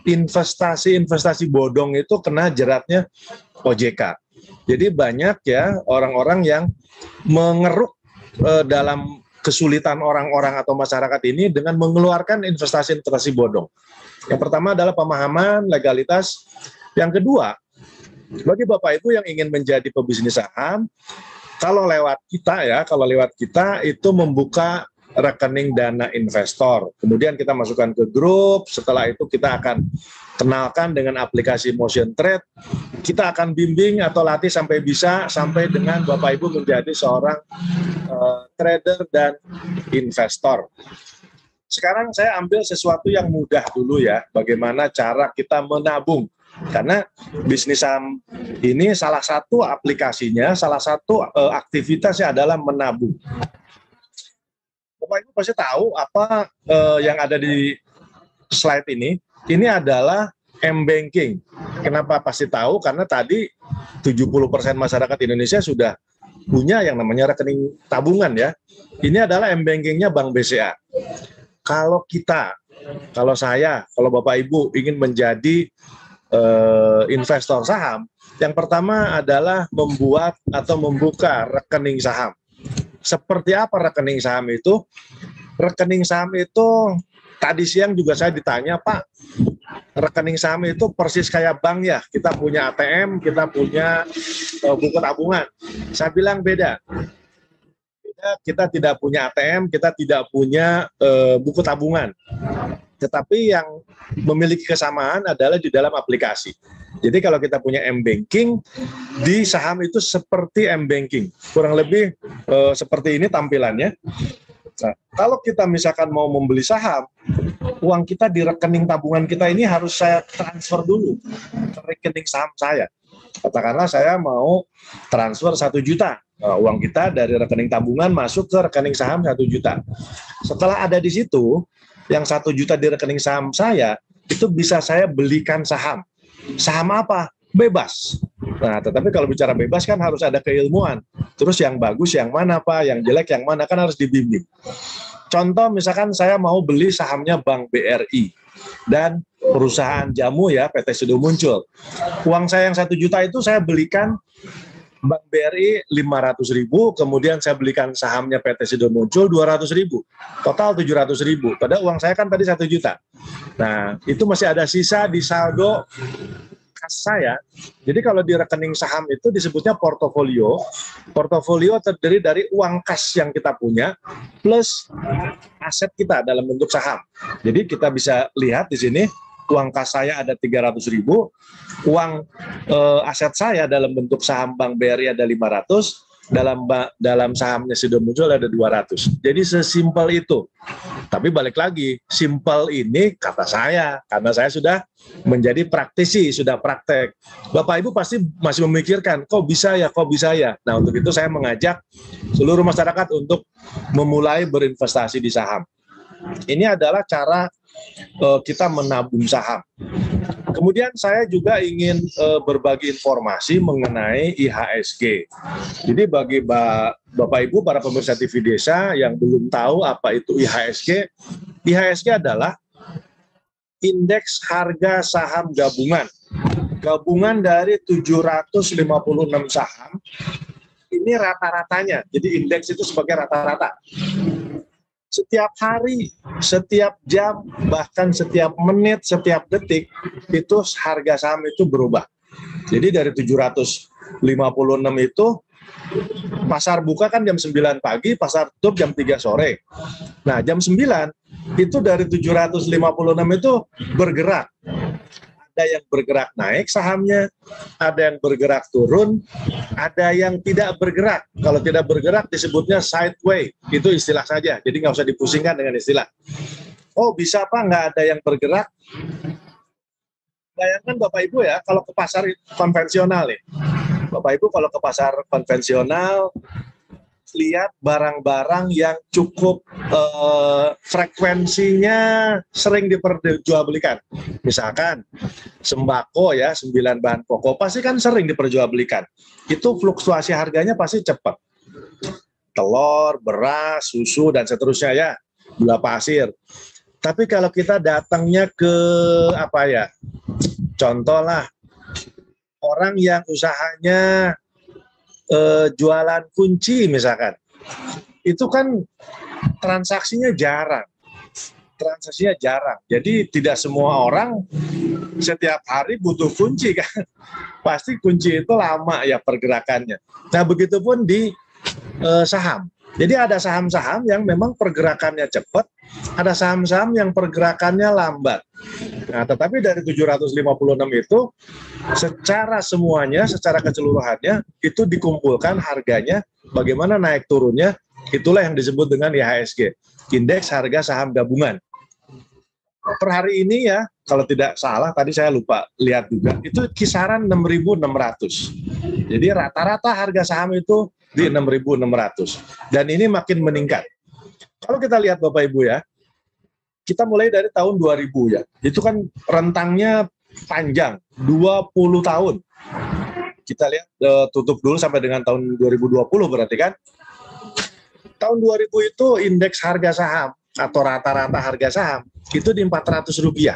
investasi bodong itu kena jeratnya OJK. Jadi banyak ya orang-orang yang mengeruk dalam kesulitan orang-orang atau masyarakat ini dengan mengeluarkan investasi bodong. Yang pertama adalah pemahaman legalitas. Yang kedua, bagi Bapak Ibu yang ingin menjadi pebisnis saham, kalau lewat kita itu membuka rekening dana investor. Kemudian kita masukkan ke grup, setelah itu kita akan kenalkan dengan aplikasi Motion Trade. Kita akan bimbing atau latih sampai dengan Bapak Ibu menjadi seorang trader dan investor. Sekarang saya ambil sesuatu yang mudah dulu ya, bagaimana cara kita menabung. Karena bisnis saham ini salah satu aplikasinya, salah satu aktivitasnya adalah menabung. Bapak Ibu pasti tahu apa yang ada di slide ini. Ini adalah M-Banking. Kenapa pasti tahu? Karena tadi 70% masyarakat Indonesia sudah punya yang namanya rekening tabungan ya. Ini adalah M-Bankingnya Bank BCA. Kalau saya, kalau Bapak Ibu ingin menjadi investor saham, yang pertama adalah membuat atau membuka rekening saham. Seperti apa rekening saham itu? Rekening saham itu tadi siang juga saya ditanya, Pak, rekening saham itu persis kayak bank ya? Kita punya ATM, kita punya buku tabungan. Saya bilang beda. Kita tidak punya ATM, kita tidak punya buku tabungan. Tetapi yang memiliki kesamaan adalah di dalam aplikasi. Jadi kalau kita punya M-Banking, di saham itu seperti M-Banking. Kurang lebih seperti ini tampilannya. Nah, kalau kita misalkan mau membeli saham, uang kita di rekening tabungan kita ini harus saya transfer dulu ke rekening saham saya. Katakanlah saya mau transfer 1 juta. Nah, uang kita dari rekening tabungan masuk ke rekening saham 1 juta. Setelah ada di situ, yang 1 juta di rekening saham saya, itu bisa saya belikan saham. Saham apa? Bebas. Nah, tetapi kalau bicara bebas kan harus ada keilmuan. Terus yang bagus yang mana Pak? Yang jelek yang mana? Kan harus dibimbing. Contoh misalkan saya mau beli sahamnya Bank BRI dan perusahaan jamu ya, PT Sido Muncul. Uang saya yang 1 juta itu saya belikan Bank BRI 500.000, kemudian saya belikan sahamnya PT Sido Muncul 200.000, total 700.000. Padahal uang saya kan tadi 1 juta. Nah, itu masih ada sisa di saldo kas saya. Jadi kalau di rekening saham itu disebutnya portofolio. Portofolio terdiri dari uang kas yang kita punya plus aset kita dalam bentuk saham. Jadi kita bisa lihat di sini. Uang kas saya ada 300.000, uang aset saya dalam bentuk saham Bank BRI ada 500, dalam sahamnya Sido Muncul ada 200. Jadi sesimpel itu. Tapi balik lagi, simple ini kata saya, karena saya sudah menjadi praktisi, sudah praktek. Bapak Ibu pasti masih memikirkan, kok bisa ya, kok bisa ya. Nah, untuk itu saya mengajak seluruh masyarakat untuk memulai berinvestasi di saham. Ini adalah cara kita menabung saham. Kemudian saya juga ingin berbagi informasi mengenai IHSG. Jadi bagi Bapak Ibu para pemirsa TV Desa yang belum tahu apa itu IHSG, IHSG adalah indeks harga saham gabungan. Gabungan dari 756 saham. Ini rata-ratanya. Jadi indeks itu sebagai rata-rata. Setiap hari, setiap jam, bahkan setiap menit, setiap detik, itu harga saham itu berubah. Jadi dari 756 itu, pasar buka kan jam 9 pagi, pasar tutup jam 3 sore. Nah, jam 9, itu dari 756 itu bergerak. Ada yang bergerak naik sahamnya, ada yang bergerak turun, ada yang tidak bergerak. Kalau tidak bergerak disebutnya sideways, itu istilah saja. Jadi nggak usah dipusingkan dengan istilah. Oh bisa apa nggak ada yang bergerak? Bayangkan Bapak Ibu ya, kalau ke pasar konvensional nih. Bapak Ibu kalau ke pasar konvensional, lihat barang-barang yang cukup frekuensinya sering diperjualbelikan. Misalkan sembako ya, 9 bahan pokok pasti kan sering diperjualbelikan. Itu fluktuasi harganya pasti cepat. Telur, beras, susu dan seterusnya ya, gula pasir. Tapi kalau kita datangnya ke apa ya? Contoh lah orang yang usahanya jualan kunci misalkan, itu kan transaksinya jarang. Jadi tidak semua orang setiap hari butuh kunci kan. Pasti kunci itu lama ya pergerakannya. Nah begitupun di saham. Jadi ada saham-saham yang memang pergerakannya cepat, ada saham-saham yang pergerakannya lambat. Nah, tetapi dari 756 itu secara semuanya, secara keseluruhannya itu dikumpulkan harganya, bagaimana naik turunnya, itulah yang disebut dengan IHSG, indeks harga saham gabungan. Per hari ini ya, kalau tidak salah tadi saya lupa lihat juga, itu kisaran 6.600. Jadi rata-rata harga saham itu di 6.600 dan ini makin meningkat. Kalau kita lihat Bapak Ibu ya, kita mulai dari tahun 2000 ya, itu kan rentangnya panjang, 20 tahun. Kita lihat tutup dulu sampai dengan tahun 2020 berarti kan. Tahun 2000 itu indeks harga saham atau rata-rata harga saham itu di Rp400.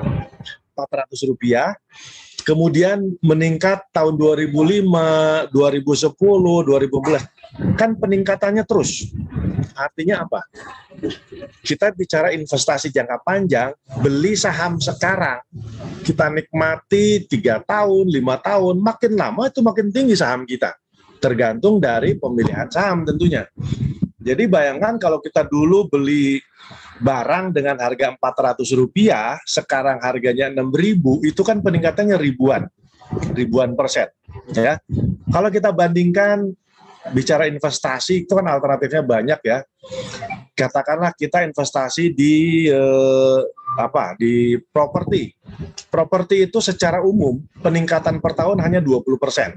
Rp400. Kemudian meningkat tahun 2005, 2010, 2011. Kan peningkatannya terus. Artinya apa? Kita bicara investasi jangka panjang, beli saham sekarang, kita nikmati 3 tahun, 5 tahun, makin lama itu makin tinggi saham kita. Tergantung dari pemilihan saham tentunya. Jadi bayangkan kalau kita dulu beli barang dengan harga Rp400, sekarang harganya 6.000, itu kan peningkatannya ribuan persen. Ya. Kalau kita bandingkan bicara investasi, itu kan alternatifnya banyak ya. Katakanlah kita investasi di di properti. Properti itu secara umum peningkatan per tahun hanya 20%.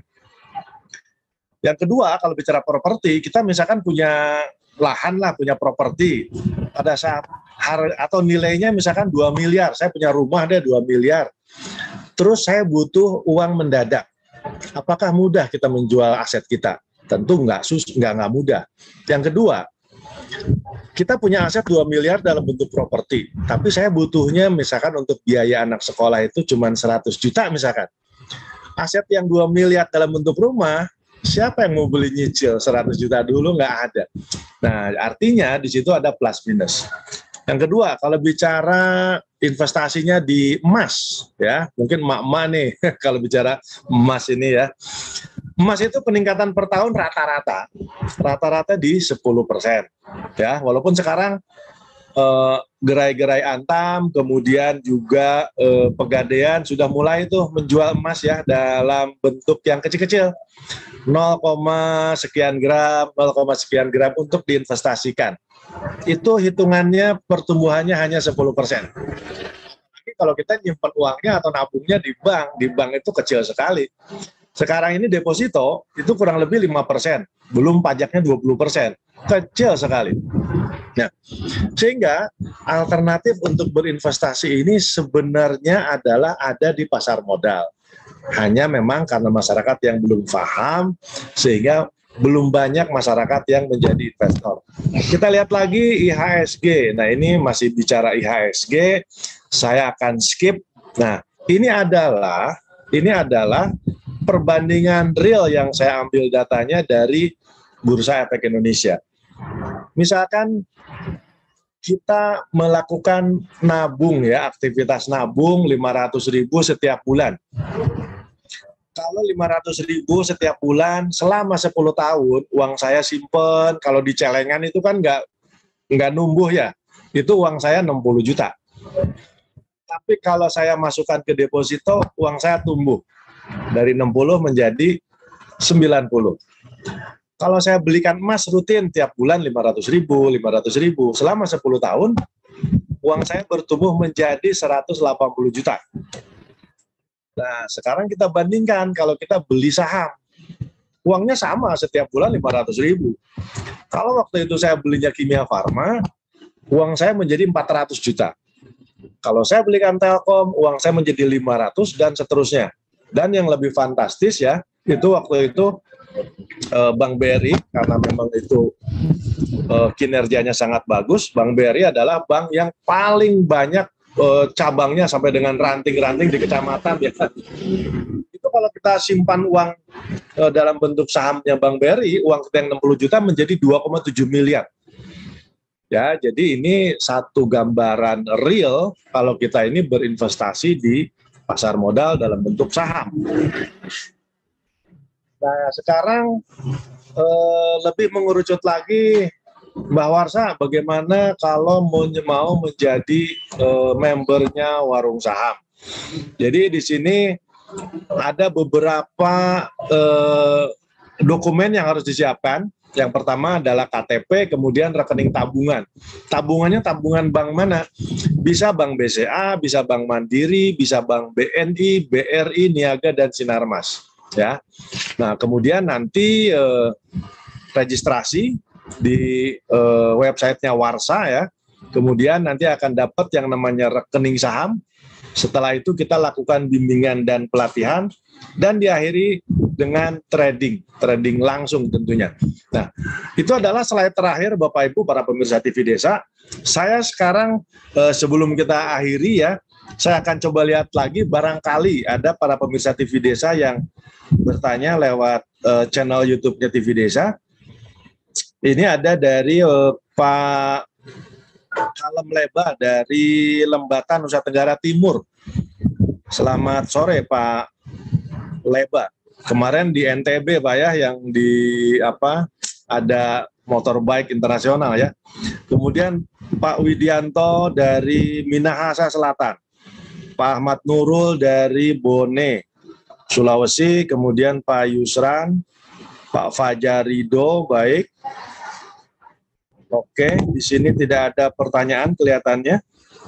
Yang kedua, kalau bicara properti, kita misalkan punya lahan lah, punya properti. Pada saat atau nilainya misalkan 2 miliar, saya punya rumah deh 2 miliar. Terus saya butuh uang mendadak. Apakah mudah kita menjual aset kita? Tentu nggak mudah. Yang kedua, kita punya aset 2 miliar dalam bentuk properti, tapi saya butuhnya misalkan untuk biaya anak sekolah itu cuma 100 juta misalkan. Aset yang 2 miliar dalam bentuk rumah, siapa yang mau beli nyicil 100 juta dulu? Nggak ada. Nah, artinya di situ ada plus minus. Yang kedua, kalau bicara investasinya di emas, ya mungkin emak-emak nih, kalau bicara emas ini ya, emas itu peningkatan per tahun rata-rata di 10%, ya walaupun sekarang gerai-gerai Antam, kemudian juga Pegadaian sudah mulai tuh menjual emas ya dalam bentuk yang kecil-kecil, 0, sekian gram, 0, sekian gram untuk diinvestasikan. itu hitungannya pertumbuhannya hanya 10%. Tapi kalau kita nyimpan uangnya atau nabungnya di bank itu kecil sekali. Sekarang ini deposito itu kurang lebih 5%, belum pajaknya 20%. Kecil sekali. Nah, sehingga alternatif untuk berinvestasi ini sebenarnya adalah ada di pasar modal. Hanya memang karena masyarakat yang belum paham, sehingga belum banyak masyarakat yang menjadi investor. Kita lihat lagi IHSG. Nah, ini masih bicara IHSG, saya akan skip. Nah, ini adalah perbandingan real yang saya ambil datanya dari Bursa Efek Indonesia. Misalkan kita melakukan nabung ya, aktivitas nabung 500.000 setiap bulan. Kalau 500.000 setiap bulan selama 10 tahun, uang saya simpen, kalau di celengan itu kan nggak numbuh ya, itu uang saya 60 juta. Tapi kalau saya masukkan ke deposito, uang saya tumbuh dari 60 menjadi 90. Kalau saya belikan emas rutin tiap bulan 500.000, selama 10 tahun, uang saya bertumbuh menjadi 180 juta. Nah, sekarang kita bandingkan kalau kita beli saham, uangnya sama setiap bulan 500.000. Kalau waktu itu saya belinya Kimia Farma, uang saya menjadi 400 juta. Kalau saya belikan Telkom, uang saya menjadi 500 dan seterusnya. Dan yang lebih fantastis ya, itu waktu itu Bank BRI, karena memang itu kinerjanya sangat bagus. Bank BRI adalah bank yang paling banyak cabangnya sampai dengan ranting-ranting di kecamatan ya. Itu kalau kita simpan uang dalam bentuk sahamnya Bank BRI, uang kita yang 60 juta menjadi 2,7 miliar. Ya, jadi ini satu gambaran real kalau kita ini berinvestasi di pasar modal dalam bentuk saham. Nah, sekarang lebih mengerucut lagi, Mbak Warsa, bagaimana kalau mau menjadi membernya Warung Saham? Jadi di sini ada beberapa dokumen yang harus disiapkan. Yang pertama adalah KTP, kemudian rekening tabungan. Tabungannya tabungan bank mana? Bisa Bank BCA, bisa Bank Mandiri, bisa Bank BNI, BRI, Niaga, dan Sinarmas. Ya. Nah, kemudian nanti registrasi di websitenya Warsa ya. Kemudian nanti akan dapat yang namanya rekening saham. Setelah itu kita lakukan bimbingan dan pelatihan dan diakhiri dengan trading langsung tentunya. Nah, itu adalah slide terakhir Bapak Ibu para pemirsa TV Desa. Saya sekarang sebelum kita akhiri ya, saya akan coba lihat lagi barangkali ada para pemirsa TV Desa yang bertanya lewat channel YouTube-nya TV Desa. Ini ada dari Pak Kalem Leba dari Lembata, Nusa Tenggara Timur. Selamat sore Pak Leba. Kemarin di NTB Pak ya, yang di ada motorbike internasional ya. Kemudian Pak Widianto dari Minahasa Selatan. Pak Ahmad Nurul dari Bone, Sulawesi. Kemudian Pak Yusran, Pak Fajarido, baik. Oke, di sini tidak ada pertanyaan kelihatannya.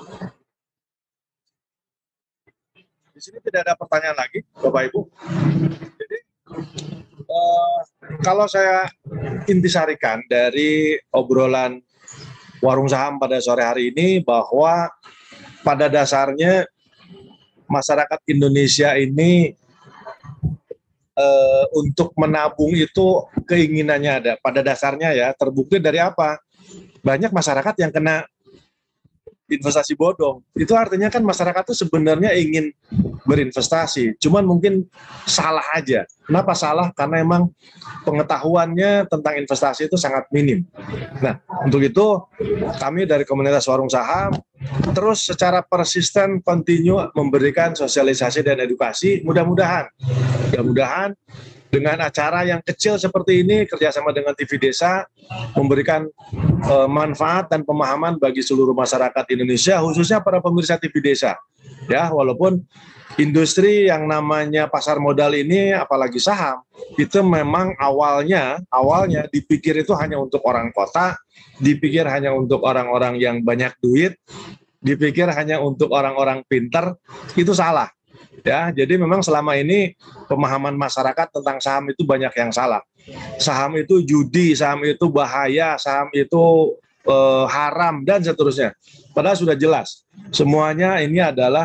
Di sini tidak ada pertanyaan lagi, Bapak Ibu. Jadi, kalau saya intisarikan dari obrolan Warung Saham pada sore hari ini, bahwa pada dasarnya masyarakat Indonesia ini untuk menabung itu keinginannya ada. Pada dasarnya ya, terbukti dari apa? Banyak masyarakat yang kena investasi bodong. Itu artinya kan masyarakat itu sebenarnya ingin berinvestasi, cuman mungkin salah aja. Kenapa salah? Karena emang pengetahuannya tentang investasi itu sangat minim. Nah, untuk itu kami dari komunitas Warung Saham terus secara persisten continue memberikan sosialisasi dan edukasi. Mudah-mudahan dengan acara yang kecil seperti ini, kerjasama dengan TV Desa, memberikan manfaat dan pemahaman bagi seluruh masyarakat Indonesia, khususnya para pemirsa TV Desa. Ya, walaupun industri yang namanya pasar modal ini, apalagi saham, itu memang awalnya dipikir itu hanya untuk orang kota, dipikir hanya untuk orang-orang yang banyak duit, dipikir hanya untuk orang-orang pintar, itu salah. Ya, jadi memang selama ini pemahaman masyarakat tentang saham itu banyak yang salah. Saham itu judi, saham itu bahaya, saham itu haram dan seterusnya. Padahal sudah jelas, semuanya ini adalah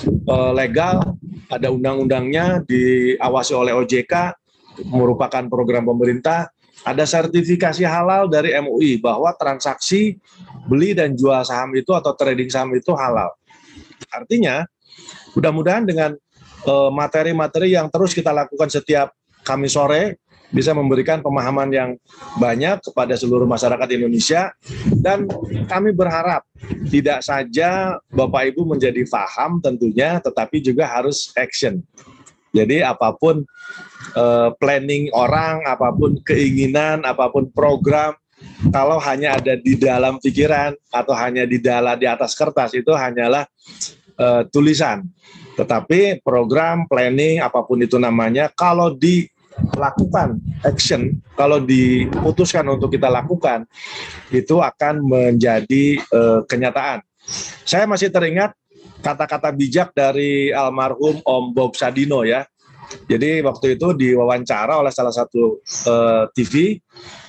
legal, ada undang-undangnya, diawasi oleh OJK, merupakan program pemerintah, ada sertifikasi halal dari MUI bahwa transaksi beli dan jual saham itu atau trading saham itu halal. Artinya, mudah-mudahan dengan materi-materi yang terus kita lakukan setiap Kamis sore bisa memberikan pemahaman yang banyak kepada seluruh masyarakat Indonesia, dan kami berharap tidak saja Bapak Ibu menjadi paham tentunya, tetapi juga harus action. Jadi apapun planning orang, apapun keinginan, apapun program, kalau hanya ada di dalam pikiran atau hanya di atas kertas, itu hanyalah tulisan. Tetapi program, planning, apapun itu namanya, kalau dilakukan action, kalau diputuskan untuk kita lakukan, itu akan menjadi kenyataan. Saya masih teringat kata-kata bijak dari almarhum Om Bob Sadino ya. Jadi waktu itu diwawancara oleh salah satu TV,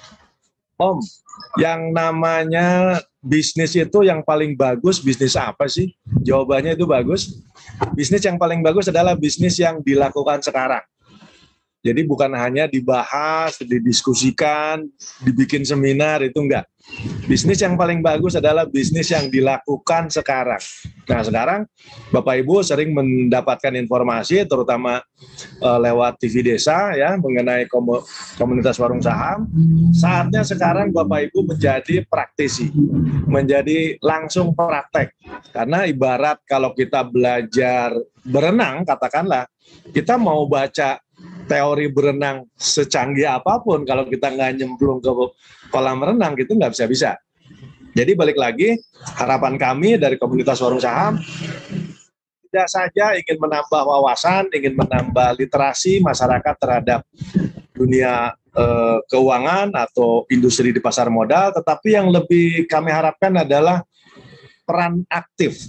Om, yang namanya bisnis itu yang paling bagus, bisnis apa sih? Jawabannya itu bagus. Bisnis yang paling bagus adalah bisnis yang dilakukan sekarang. Jadi bukan hanya dibahas, didiskusikan, dibikin seminar, itu enggak. Bisnis yang paling bagus adalah bisnis yang dilakukan sekarang. Nah sekarang Bapak Ibu sering mendapatkan informasi, terutama lewat TV Desa ya, mengenai komunitas warung saham. Saatnya sekarang Bapak Ibu menjadi praktisi, menjadi langsung praktek. Karena ibarat kalau kita belajar berenang, katakanlah, kita mau baca teori berenang secanggih apapun, kalau kita nggak nyemplung ke kolam renang, gitu nggak bisa-bisa. Jadi balik lagi, harapan kami dari komunitas warung saham, tidak saja ingin menambah wawasan, ingin menambah literasi masyarakat terhadap dunia keuangan atau industri di pasar modal, tetapi yang lebih kami harapkan adalah peran aktif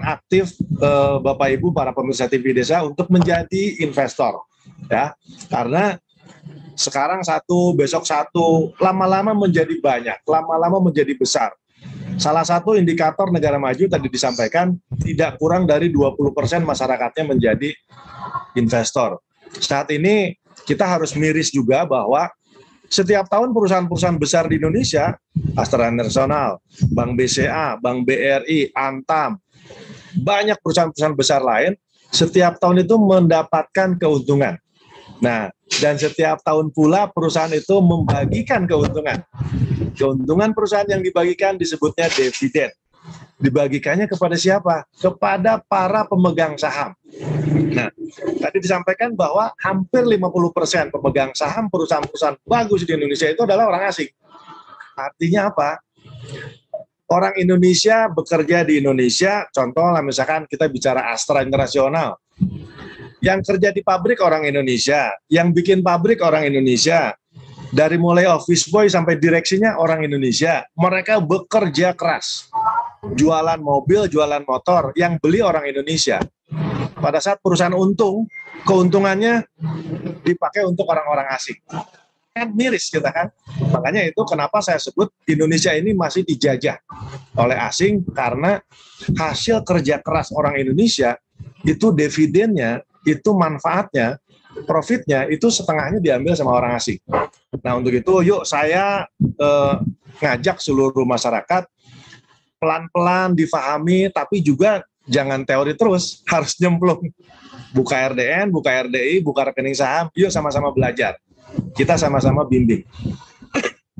Bapak Ibu para pemirsa TV Desa untuk menjadi investor. Ya, karena sekarang satu, besok satu, lama-lama menjadi banyak, lama-lama menjadi besar. Salah satu indikator negara maju tadi disampaikan, tidak kurang dari 20% masyarakatnya menjadi investor. Saat ini kita harus miris juga bahwa setiap tahun perusahaan-perusahaan besar di Indonesia, Astra Nasional, Bank BCA, Bank BRI, Antam, banyak perusahaan-perusahaan besar lain, setiap tahun itu mendapatkan keuntungan. Nah, dan setiap tahun pula perusahaan itu membagikan keuntungan. Keuntungan perusahaan yang dibagikan disebutnya dividen. Dibagikannya kepada siapa? Kepada para pemegang saham. Nah, tadi disampaikan bahwa hampir 50% pemegang saham perusahaan-perusahaan bagus di Indonesia itu adalah orang asing. Artinya apa? Orang Indonesia bekerja di Indonesia, contoh lah misalkan kita bicara Astra Internasional. Yang kerja di pabrik orang Indonesia, yang bikin pabrik orang Indonesia, dari mulai office boy sampai direksinya orang Indonesia. Mereka bekerja keras, jualan mobil, jualan motor, yang beli orang Indonesia. Pada saat perusahaan untung, keuntungannya dipakai untuk orang-orang asing. Kan miris kita kan. Makanya itu kenapa saya sebut Indonesia ini masih dijajah oleh asing, karena hasil kerja keras orang Indonesia itu dividennya, itu manfaatnya, profitnya itu setengahnya diambil sama orang asing. Nah untuk itu yuk saya ngajak seluruh masyarakat pelan-pelan difahami, tapi juga jangan teori terus, harus nyemplung. Buka RDN, buka RDI, buka rekening saham, yuk sama-sama belajar. Kita sama-sama bimbing.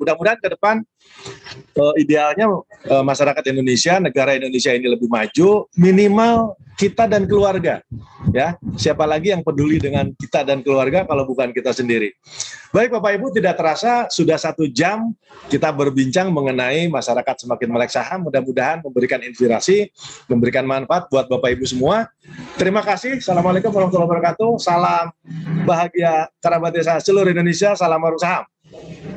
Mudah-mudahan ke depan idealnya masyarakat Indonesia, negara Indonesia ini lebih maju, minimal kita dan keluarga. Ya, siapa lagi yang peduli dengan kita dan keluarga kalau bukan kita sendiri. Baik Bapak Ibu, tidak terasa sudah 1 jam kita berbincang mengenai masyarakat semakin melek saham. Mudah-mudahan memberikan inspirasi, memberikan manfaat buat Bapak Ibu semua. Terima kasih. Assalamualaikum warahmatullahi wabarakatuh. Salam bahagia kerabat desa seluruh Indonesia. Salam warung saham.